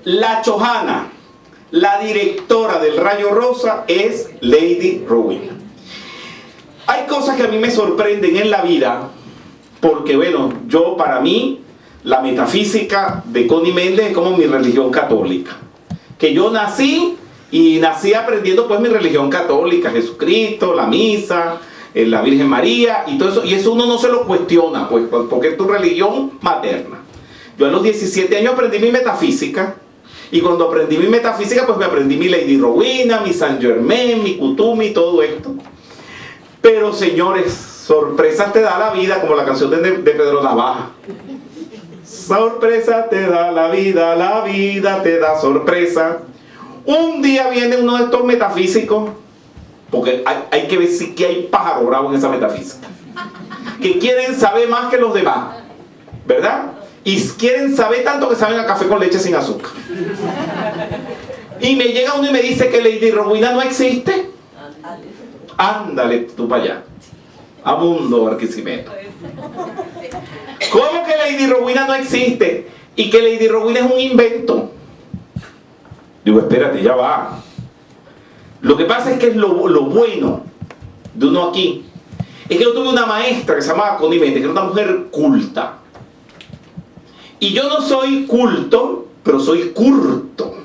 La chojana, la directora del Rayo Rosa es Lady Rowena. Hay cosas que a mí me sorprenden en la vida, porque bueno, para mí, la metafísica de Connie Méndez es como mi religión católica. Que yo nací aprendiendo pues mi religión católica, Jesucristo, la misa, la Virgen María y todo eso, y eso uno no se lo cuestiona, pues, porque es tu religión materna. Yo a los 17 años aprendí mi metafísica, y cuando aprendí mi metafísica, pues me aprendí mi Lady Rowena, mi Saint Germain, mi Kutumi, todo esto. Pero señores, sorpresas te da la vida, como la canción de Pedro Navaja. Sorpresa te da la vida te da sorpresa. Un día viene uno de estos metafísicos, porque hay que ver si que hay pájaro bravo en esa metafísica, que quieren saber más que los demás, ¿verdad? Y quieren saber tanto que saben a café con leche sin azúcar. Y me llega uno y me dice que Lady Rowena no existe. Ándale tú para allá, a mundo Barquisimeto. ¿Cómo que Lady Rowena no existe? Y que Lady Rowena es un invento. Digo, espérate, ya va. Lo que pasa es que es lo bueno de uno aquí. Es que yo tuve una maestra que se llamaba Connie Méndez, que era una mujer culta. Y yo no soy culto, pero soy curto.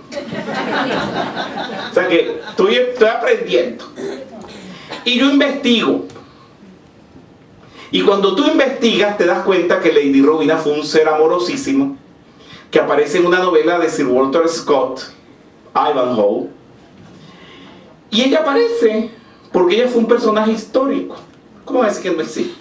O sea que estoy aprendiendo. Y yo investigo. Y cuando tú investigas te das cuenta que Lady Rowena fue un ser amorosísimo que aparece en una novela de Sir Walter Scott, Ivanhoe. Y ella aparece porque ella fue un personaje histórico. ¿Cómo es que no existe?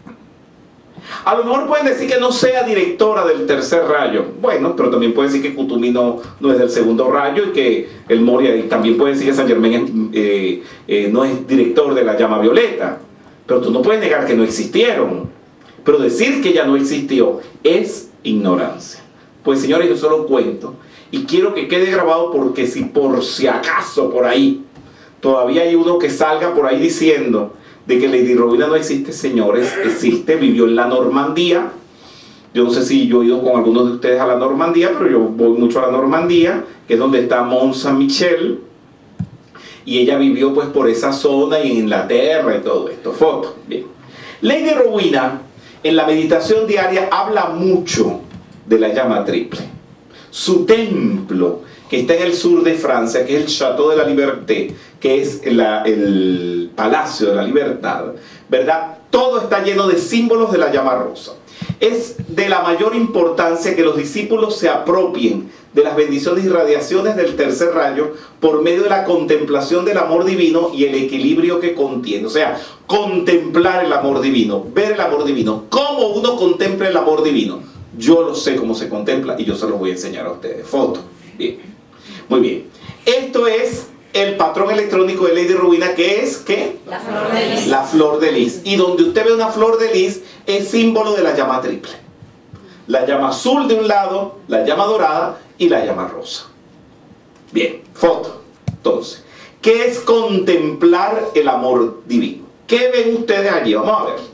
A lo mejor pueden decir que no sea directora del Tercer Rayo. Bueno, pero también pueden decir que Kutumi no es del Segundo Rayo y que el Moria, y también pueden decir que Saint Germain no es director de la Llama Violeta. Pero tú no puedes negar que no existieron. Pero decir que ella no existió es ignorancia. Pues señores, yo solo cuento y quiero que quede grabado, porque si por si acaso por ahí todavía hay uno que salga por ahí diciendo de que Lady Rowena no existe, señores, existe, vivió en la Normandía. Yo no sé si yo he ido con algunos de ustedes a la Normandía, pero yo voy mucho a la Normandía, que es donde está Mont Saint-Michel, y ella vivió pues por esa zona y en Inglaterra y todo esto. Foto. Bien. Lady Rowena en la meditación diaria habla mucho de la llama triple. Su templo, que está en el sur de Francia, que es el Château de la Liberté, que es el Palacio de la Libertad, ¿verdad? Todo está lleno de símbolos de la llama rosa. Es de la mayor importancia que los discípulos se apropien de las bendiciones y radiaciones del tercer rayo por medio de la contemplación del amor divino y el equilibrio que contiene. O sea, contemplar el amor divino, ver el amor divino. ¿Cómo uno contempla el amor divino? Yo lo sé cómo se contempla y yo se los voy a enseñar a ustedes. Foto. Bien. Muy bien. Esto es el patrón electrónico de Lady Rowena, que es, ¿qué? La flor de lis. La flor de lis. Y donde usted ve una flor de lis es símbolo de la llama triple. La llama azul de un lado, la llama dorada y la llama rosa. Bien, foto. Entonces, ¿qué es contemplar el amor divino? ¿Qué ven ustedes allí? Vamos a ver.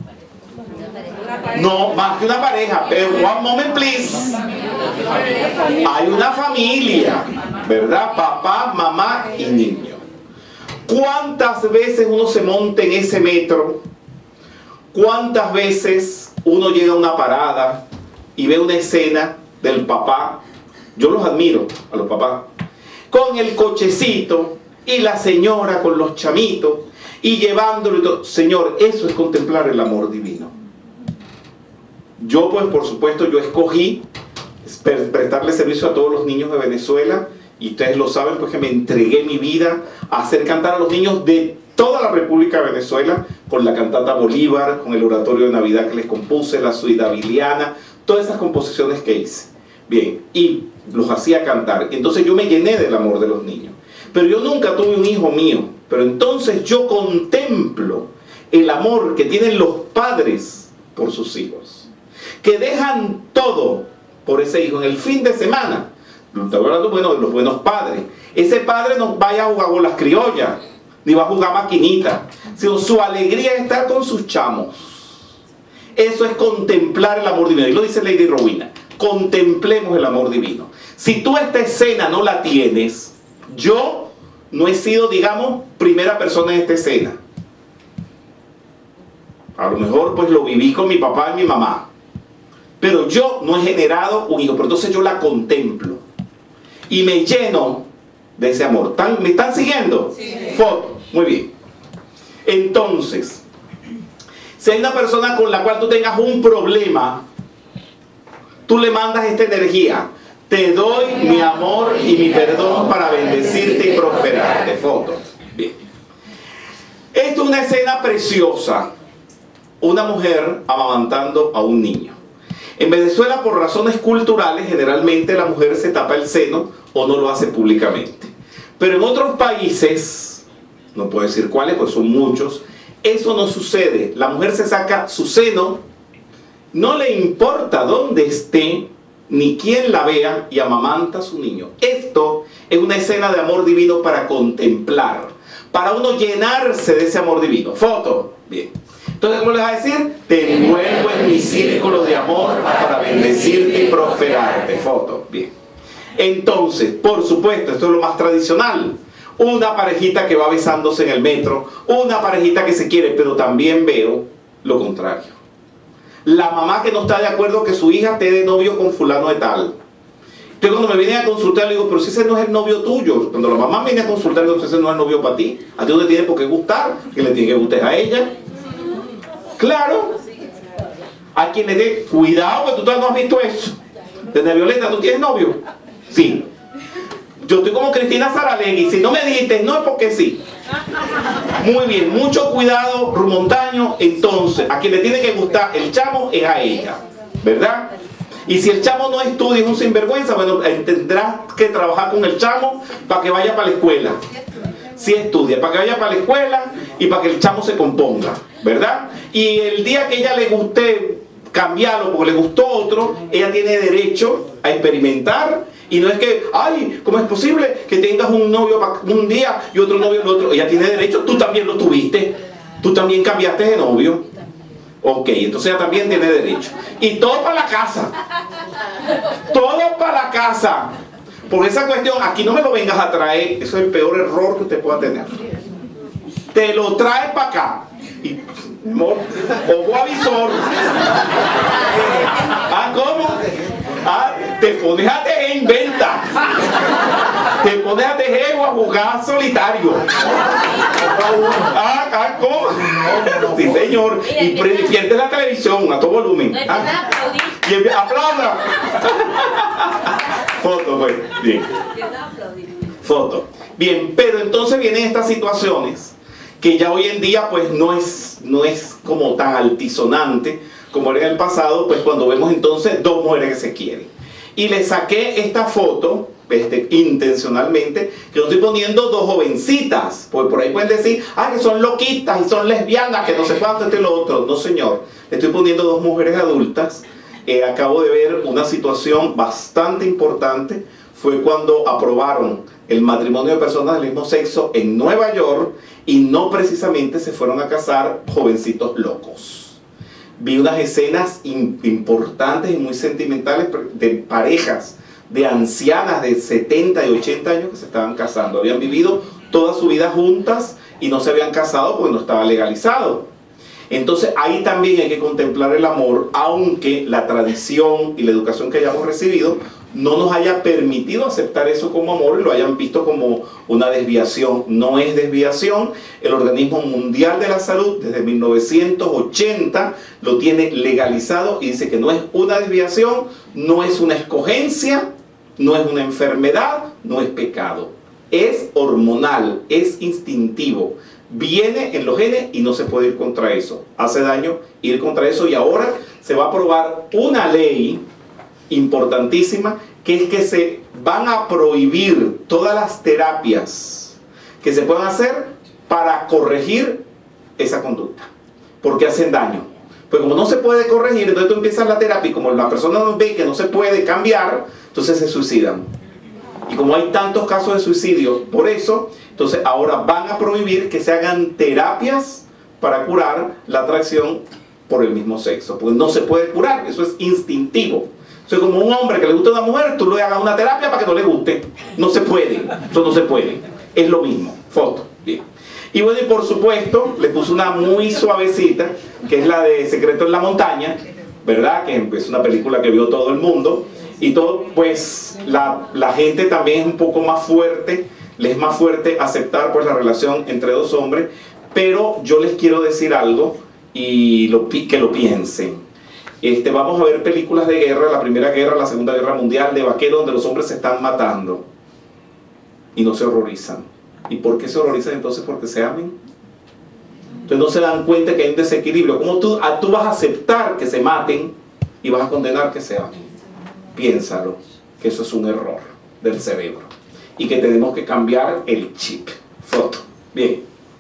No, más que una pareja, pero one moment please. Hay una familia, ¿verdad? Papá, mamá y niño. ¿Cuántas veces uno se monta en ese metro? ¿Cuántas veces uno llega a una parada y ve una escena del papá? Yo los admiro, a los papás, con el cochecito y la señora con los chamitos y llevándolo y todo. Señor, eso es contemplar el amor divino. Yo, pues, por supuesto, yo escogí prestarle servicio a todos los niños de Venezuela, y ustedes lo saben, pues que me entregué mi vida a hacer cantar a los niños de toda la República de Venezuela, con la cantata Bolívar, con el oratorio de Navidad que les compuse, la suite daviliana, todas esas composiciones que hice. Bien, y los hacía cantar. Entonces yo me llené del amor de los niños. Pero yo nunca tuve un hijo mío. Pero entonces yo contemplo el amor que tienen los padres por sus hijos, que dejan todo por ese hijo. En el fin de semana, estoy hablando, bueno, de los buenos padres, ese padre no vaya a jugar bolas criollas, ni va a jugar maquinita, sino su alegría es estar con sus chamos. Eso es contemplar el amor divino. Y lo dice Lady Rowena: contemplemos el amor divino. Si tú esta escena no la tienes, yo no he sido, digamos, primera persona en esta escena. A lo mejor pues lo viví con mi papá y mi mamá, pero yo no he generado un hijo, pero entonces yo la contemplo y me lleno de ese amor. ¿Me están siguiendo? Sí. Foto. Muy bien. Entonces, si hay una persona con la cual tú tengas un problema, tú le mandas esta energía: te doy mi amor y mi perdón para bendecirte y prosperarte. Foto. Bien. Esto es una escena preciosa. Una mujer amamantando a un niño. En Venezuela, por razones culturales, generalmente la mujer se tapa el seno o no lo hace públicamente. Pero en otros países, no puedo decir cuáles, pues son muchos, eso no sucede. La mujer se saca su seno, no le importa dónde esté, ni quién la vea, y amamanta a su niño. Esto es una escena de amor divino para contemplar, para uno llenarse de ese amor divino. Foto. Bien. Entonces, ¿cómo les va a decir? Te envuelvo en mi círculo de amor para bendecirte y prosperarte. Foto. Bien. Entonces, por supuesto, esto es lo más tradicional. Una parejita que va besándose en el metro, una parejita que se quiere, pero también veo lo contrario. La mamá que no está de acuerdo que su hija esté de novio con fulano de tal. Entonces, cuando me vienen a consultar, le digo, pero si ese no es el novio tuyo. Cuando la mamá viene a consultar, entonces ese no es el novio para ti. A ti no te tiene por qué gustar, que le tiene que gustar a ella. Claro. A quien le dé cuidado, que tú todavía no has visto eso. Desde Violeta, ¿tú tienes novio? Sí. Yo estoy como Cristina Saralegui. Si no me dijiste, no es porque sí. Muy bien, mucho cuidado, Rumontaño. Entonces, a quien le tiene que gustar el chamo es a ella, ¿verdad? Y si el chamo no estudia, es un sinvergüenza, bueno, tendrás que trabajar con el chamo para que vaya para la escuela. Si estudia, para que vaya para la escuela y para que el chamo se componga, ¿verdad? Y el día que ella le guste cambiarlo porque le gustó otro, ella tiene derecho a experimentar. Y no es que, ay, ¿cómo es posible que tengas un novio un día y otro novio el otro? Ella tiene derecho, tú también lo tuviste, tú también cambiaste de novio. Ok, entonces ella también tiene derecho. Y todo para la casa. Todo para la casa. Por esa cuestión, aquí no me lo vengas a traer, eso es el peor error que usted pueda tener. Te lo traes para acá. Y, ojo avisor. ¿Ah, cómo? Ah, te pones a tejer en venta. Te pones a tejer o a jugar solitario. Ah, ¿cómo? Sí, señor. Y pierdes la televisión a todo volumen. Ah, y aplauda. Foto, pues. Bien. Foto. Bien, pero entonces vienen estas situaciones que ya hoy en día pues no es como tan altisonante como era en el pasado, pues cuando vemos entonces dos mujeres que se quieren. Y le saqué esta foto, intencionalmente, que yo estoy poniendo dos jovencitas, porque por ahí pueden decir, que son loquitas y son lesbianas, que no sé cuánto, esto y lo otro. No, señor, le estoy poniendo dos mujeres adultas. Acabo de ver una situación bastante importante, fue cuando aprobaron el matrimonio de personas del mismo sexo en Nueva York, y no precisamente se fueron a casar jovencitos locos. Vi unas escenas importantes y muy sentimentales de parejas, de ancianas de 70 y 80 años que se estaban casando. Habían vivido toda su vida juntas y no se habían casado porque no estaba legalizado. Entonces ahí también hay que contemplar el amor, aunque la tradición y la educación que hayamos recibido no nos haya permitido aceptar eso como amor y lo hayan visto como una desviación. No es desviación. El Organismo Mundial de la Salud desde 1980 lo tiene legalizado y dice que no es una desviación, no es una escogencia, no es una enfermedad, no es pecado. Es hormonal, es instintivo. Viene en los genes y no se puede ir contra eso. Hace daño ir contra eso, y ahora se va a aprobar una ley importantísima, que es que se van a prohibir todas las terapias que se puedan hacer para corregir esa conducta, porque hacen daño. Pues como no se puede corregir, entonces tú empiezas la terapia y como la persona no ve que no se puede cambiar, entonces se suicidan. Y como hay tantos casos de suicidio por eso, entonces ahora van a prohibir que se hagan terapias para curar la atracción por el mismo sexo, porque no se puede curar, eso es instintivo. O sea, como un hombre que le gusta a una mujer, tú le hagas una terapia para que no le guste. No se puede, eso no se puede. Es lo mismo. Foto. Bien. Y bueno, y por supuesto, le puse una muy suavecita, que es la de Secreto en la Montaña, ¿verdad? Que es una película que vio todo el mundo. Y todo, pues, la gente también es un poco más fuerte, les es más fuerte aceptar pues la relación entre dos hombres. Pero yo les quiero decir algo y que lo piensen. Vamos a ver películas de guerra, la Primera Guerra, la Segunda Guerra Mundial, de vaqueros, donde los hombres se están matando y no se horrorizan. ¿Y por qué se horrorizan entonces? Porque se amen. Entonces no se dan cuenta que hay un desequilibrio. ¿Cómo tú vas a aceptar que se maten y vas a condenar que se amen? Piénsalo, que eso es un error del cerebro y que tenemos que cambiar el chip. Foto. Bien.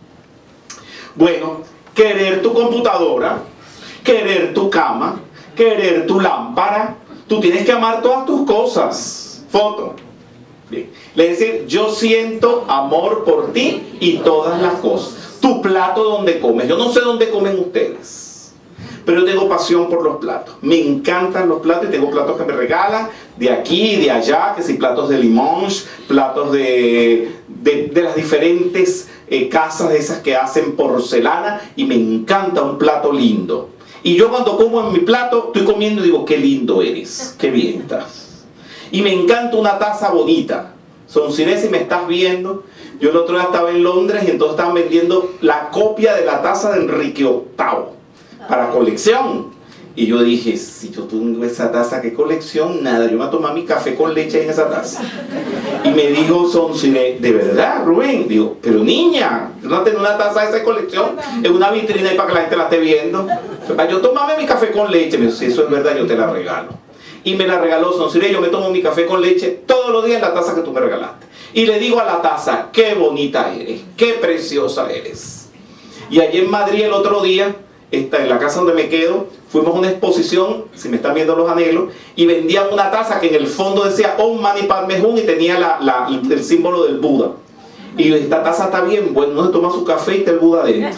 Bueno, querer tu computadora, querer tu cama, querer tu lámpara, tú tienes que amar todas tus cosas. Foto. Bien. Es decir, yo siento amor por ti y todas las cosas. Tu plato donde comes, yo no sé dónde comen ustedes, pero yo tengo pasión por los platos. Me encantan los platos y tengo platos que me regalan de aquí y de allá, que si platos de Limoges, platos de las diferentes casas de esas que hacen porcelana, y me encanta un plato lindo. Y yo cuando como en mi plato, estoy comiendo y digo, qué lindo eres, qué bien estás. Y me encanta una taza bonita. Sonciré, si me estás viendo, yo el otro día estaba en Londres y entonces estaban vendiendo la copia de la taza de Enrique VIII para colección. Y yo dije, si yo tengo esa taza, ¿qué colección? Nada, yo me tomé mi café con leche en esa taza. Y me dijo Sonciré, ¿de verdad, Rubén? Digo, pero niña, yo no tengo una taza de esa colección en una vitrina ahí para que la gente la esté viendo. Para yo tomarme mi café con leche. Me dijo, si eso es verdad, yo te la regalo. Y me la regaló Sonciré. Yo me tomo mi café con leche todos los días en la taza que tú me regalaste. Y le digo a la taza, qué bonita eres, qué preciosa eres. Y allí en Madrid el otro día, en la casa donde me quedo, fuimos a una exposición, si me están viendo los anhelos, y vendían una taza que en el fondo decía Om Mani Padme Hum y tenía el símbolo del Buda. Y yo, esta taza está bien, bueno, no se toma su café y está el Buda adentro.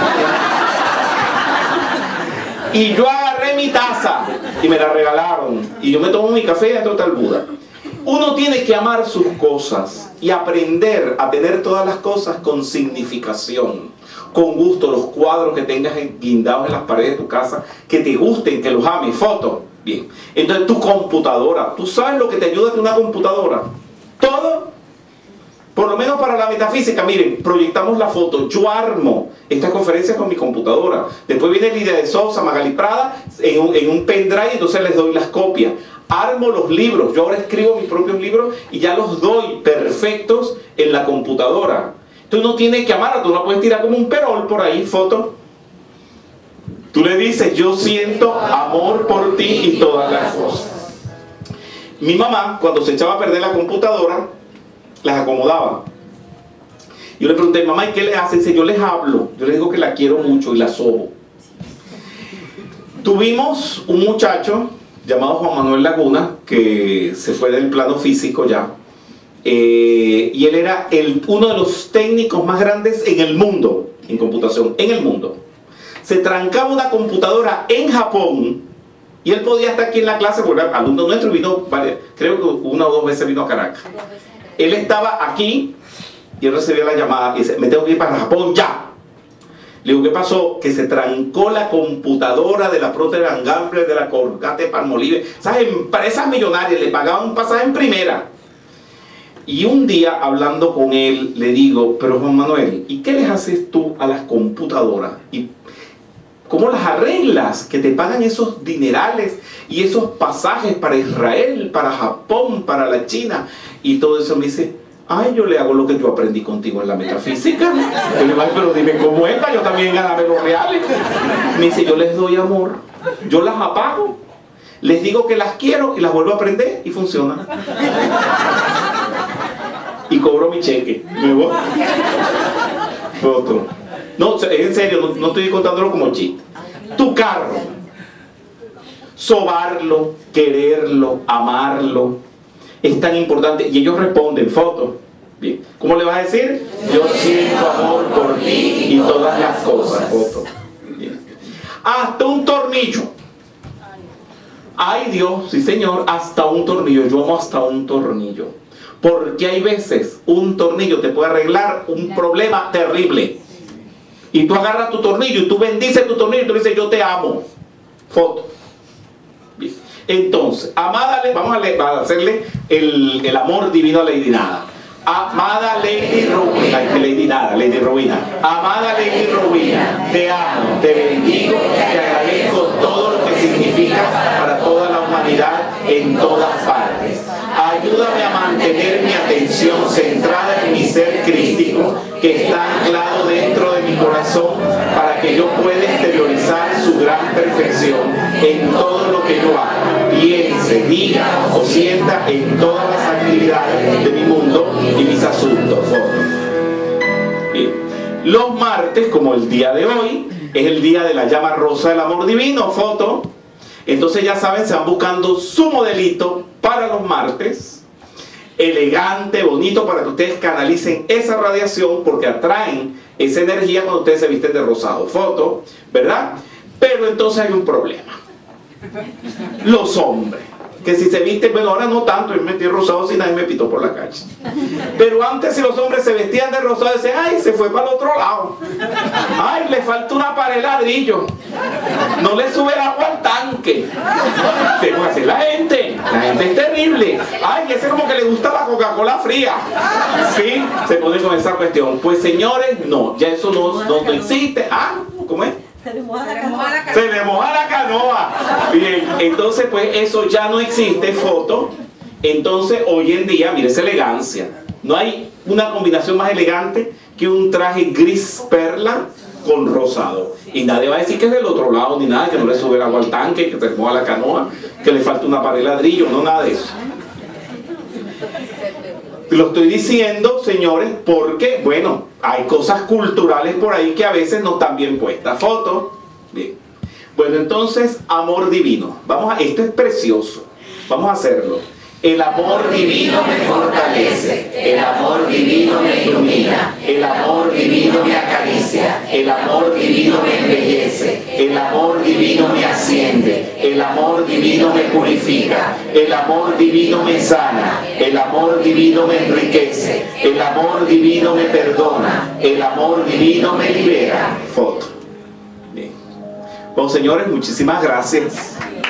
Y yo agarré mi taza y me la regalaron. Y yo me tomo mi café y dentro está el Buda. Uno tiene que amar sus cosas y aprender a tener todas las cosas con significación, con gusto. Los cuadros que tengas guindados en las paredes de tu casa, que te gusten, que los ames. Fotos. Bien. Entonces tu computadora, ¿tú sabes lo que te ayuda a tener una computadora? Todo. Por lo menos para la metafísica, miren, proyectamos la foto. Yo armo estas conferencias con mi computadora. Después viene Lidia de Sousa, Magali Prada, en un pendrive, entonces les doy las copias. Armo los libros. Yo ahora escribo mis propios libros y ya los doy perfectos en la computadora. Tú no tienes que amar, tú no puedes tirar como un perol por ahí, foto. Tú le dices, yo siento amor por ti y todas las cosas. Mi mamá, cuando se echaba a perder la computadora, las acomodaba. Yo le pregunté, mamá, ¿y qué le hacen? Dice, yo les hablo, yo les digo que la quiero mucho y la sobo. Tuvimos un muchacho llamado Juan Manuel Laguna, que se fue del plano físico ya, y él era uno de los técnicos más grandes en el mundo, en computación, en el mundo. Se trancaba una computadora en Japón, y él podía estar aquí en la clase, porque era alumno nuestro, vino, creo que una o dos veces vino a Caracas. Él estaba aquí, y él recibía la llamada, y dice, me tengo que ir para Japón ya. Le digo, ¿qué pasó? Que se trancó la computadora de la Procter & Gamble, de la Colgate-Palmolive. Esas empresas millonarias le pagaban un pasaje en primera. Y un día, hablando con él, le digo, pero Juan Manuel, ¿y qué les haces tú a las computadoras? ¿Y cómo las arreglas? Que te pagan esos dinerales y esos pasajes para Israel, para Japón, para la China. Y todo eso me dice, ay, yo le hago lo que yo aprendí contigo en la metafísica. Yo le digo, ay, pero dime cómo es, para yo también ganarme los reales. Me dice, yo les doy amor, yo las apago, les digo que las quiero y las vuelvo a aprender y funciona. Y cobro mi cheque. Me voy. Foto. No, en serio, no estoy contándolo como chiste. Tu carro, sobarlo, quererlo, amarlo, es tan importante. Y ellos responden, foto. Bien. ¿Cómo le vas a decir? Yo siento amor por ti y todas las cosas. Foto. Bien. Hasta un tornillo. Ay Dios, sí señor, hasta un tornillo. Yo amo hasta un tornillo. Porque hay veces un tornillo te puede arreglar un problema terrible. Y tú agarras tu tornillo y tú bendices tu tornillo y tú dices, yo te amo. Foto. Bien. Entonces, amada, vamos a hacerle el amor divino a Lady Nada. Amada Lady Rowena, Lady Nada, Lady Rowena. Amada Lady Rowena, te amo, te bendigo, te agradezco todo lo que significas para toda la humanidad en todas partes. Ayúdame a mantener mi atención centrada en mi ser crístico que está anclado dentro de mi corazón para que yo pueda exteriorizar su gran perfección en todo lo que yo haga, piense, diga o sienta en todas las actividades de mi mundo y mis asuntos. Bien. Los martes, como el día de hoy, es el día de la llama rosa del amor divino, foto. Entonces ya saben, se van buscando su modelito para los martes, elegante, bonito, para que ustedes canalicen esa radiación, porque atraen esa energía cuando ustedes se visten de rosado, foto, ¿verdad? Pero entonces hay un problema. Los hombres, que si se visten, bueno, ahora no tanto, yo me metí rosado si nadie me pitó por la calle. Pero antes, si los hombres se vestían de rosado, decían, ay, se fue para el otro lado. Ay, le falta una pared de ladrillo. No le sube el agua al tanque. Se puede hacer la gente es terrible. Ay, ese como que le gusta la Coca-Cola fría. Sí, se pone con esa cuestión. Pues señores, no, ya eso no existe. Ah, ¿cómo es? Se le moja la canoa. Se le moja la canoa. Bien, entonces pues eso ya no existe, foto. Entonces hoy en día, mire esa elegancia. No hay una combinación más elegante que un traje gris perla con rosado. Y nadie va a decir que es del otro lado ni nada, que no le sube el agua al tanque, que se moja la canoa, que le falta una pared de ladrillo, no, nada de eso. Lo estoy diciendo, señores, porque, bueno, hay cosas culturales por ahí que a veces no están bien puestas. Foto. Bien. Bueno, entonces, amor divino. Esto es precioso. Vamos a hacerlo. El amor divino me fortalece, el amor divino me ilumina, el amor divino me acaricia, el amor divino me embellece, el amor divino me asciende, el amor divino me purifica, el amor divino me sana, el amor divino me enriquece, el amor divino me perdona, el amor divino me libera. Foto. Bien. Bueno, señores, muchísimas gracias.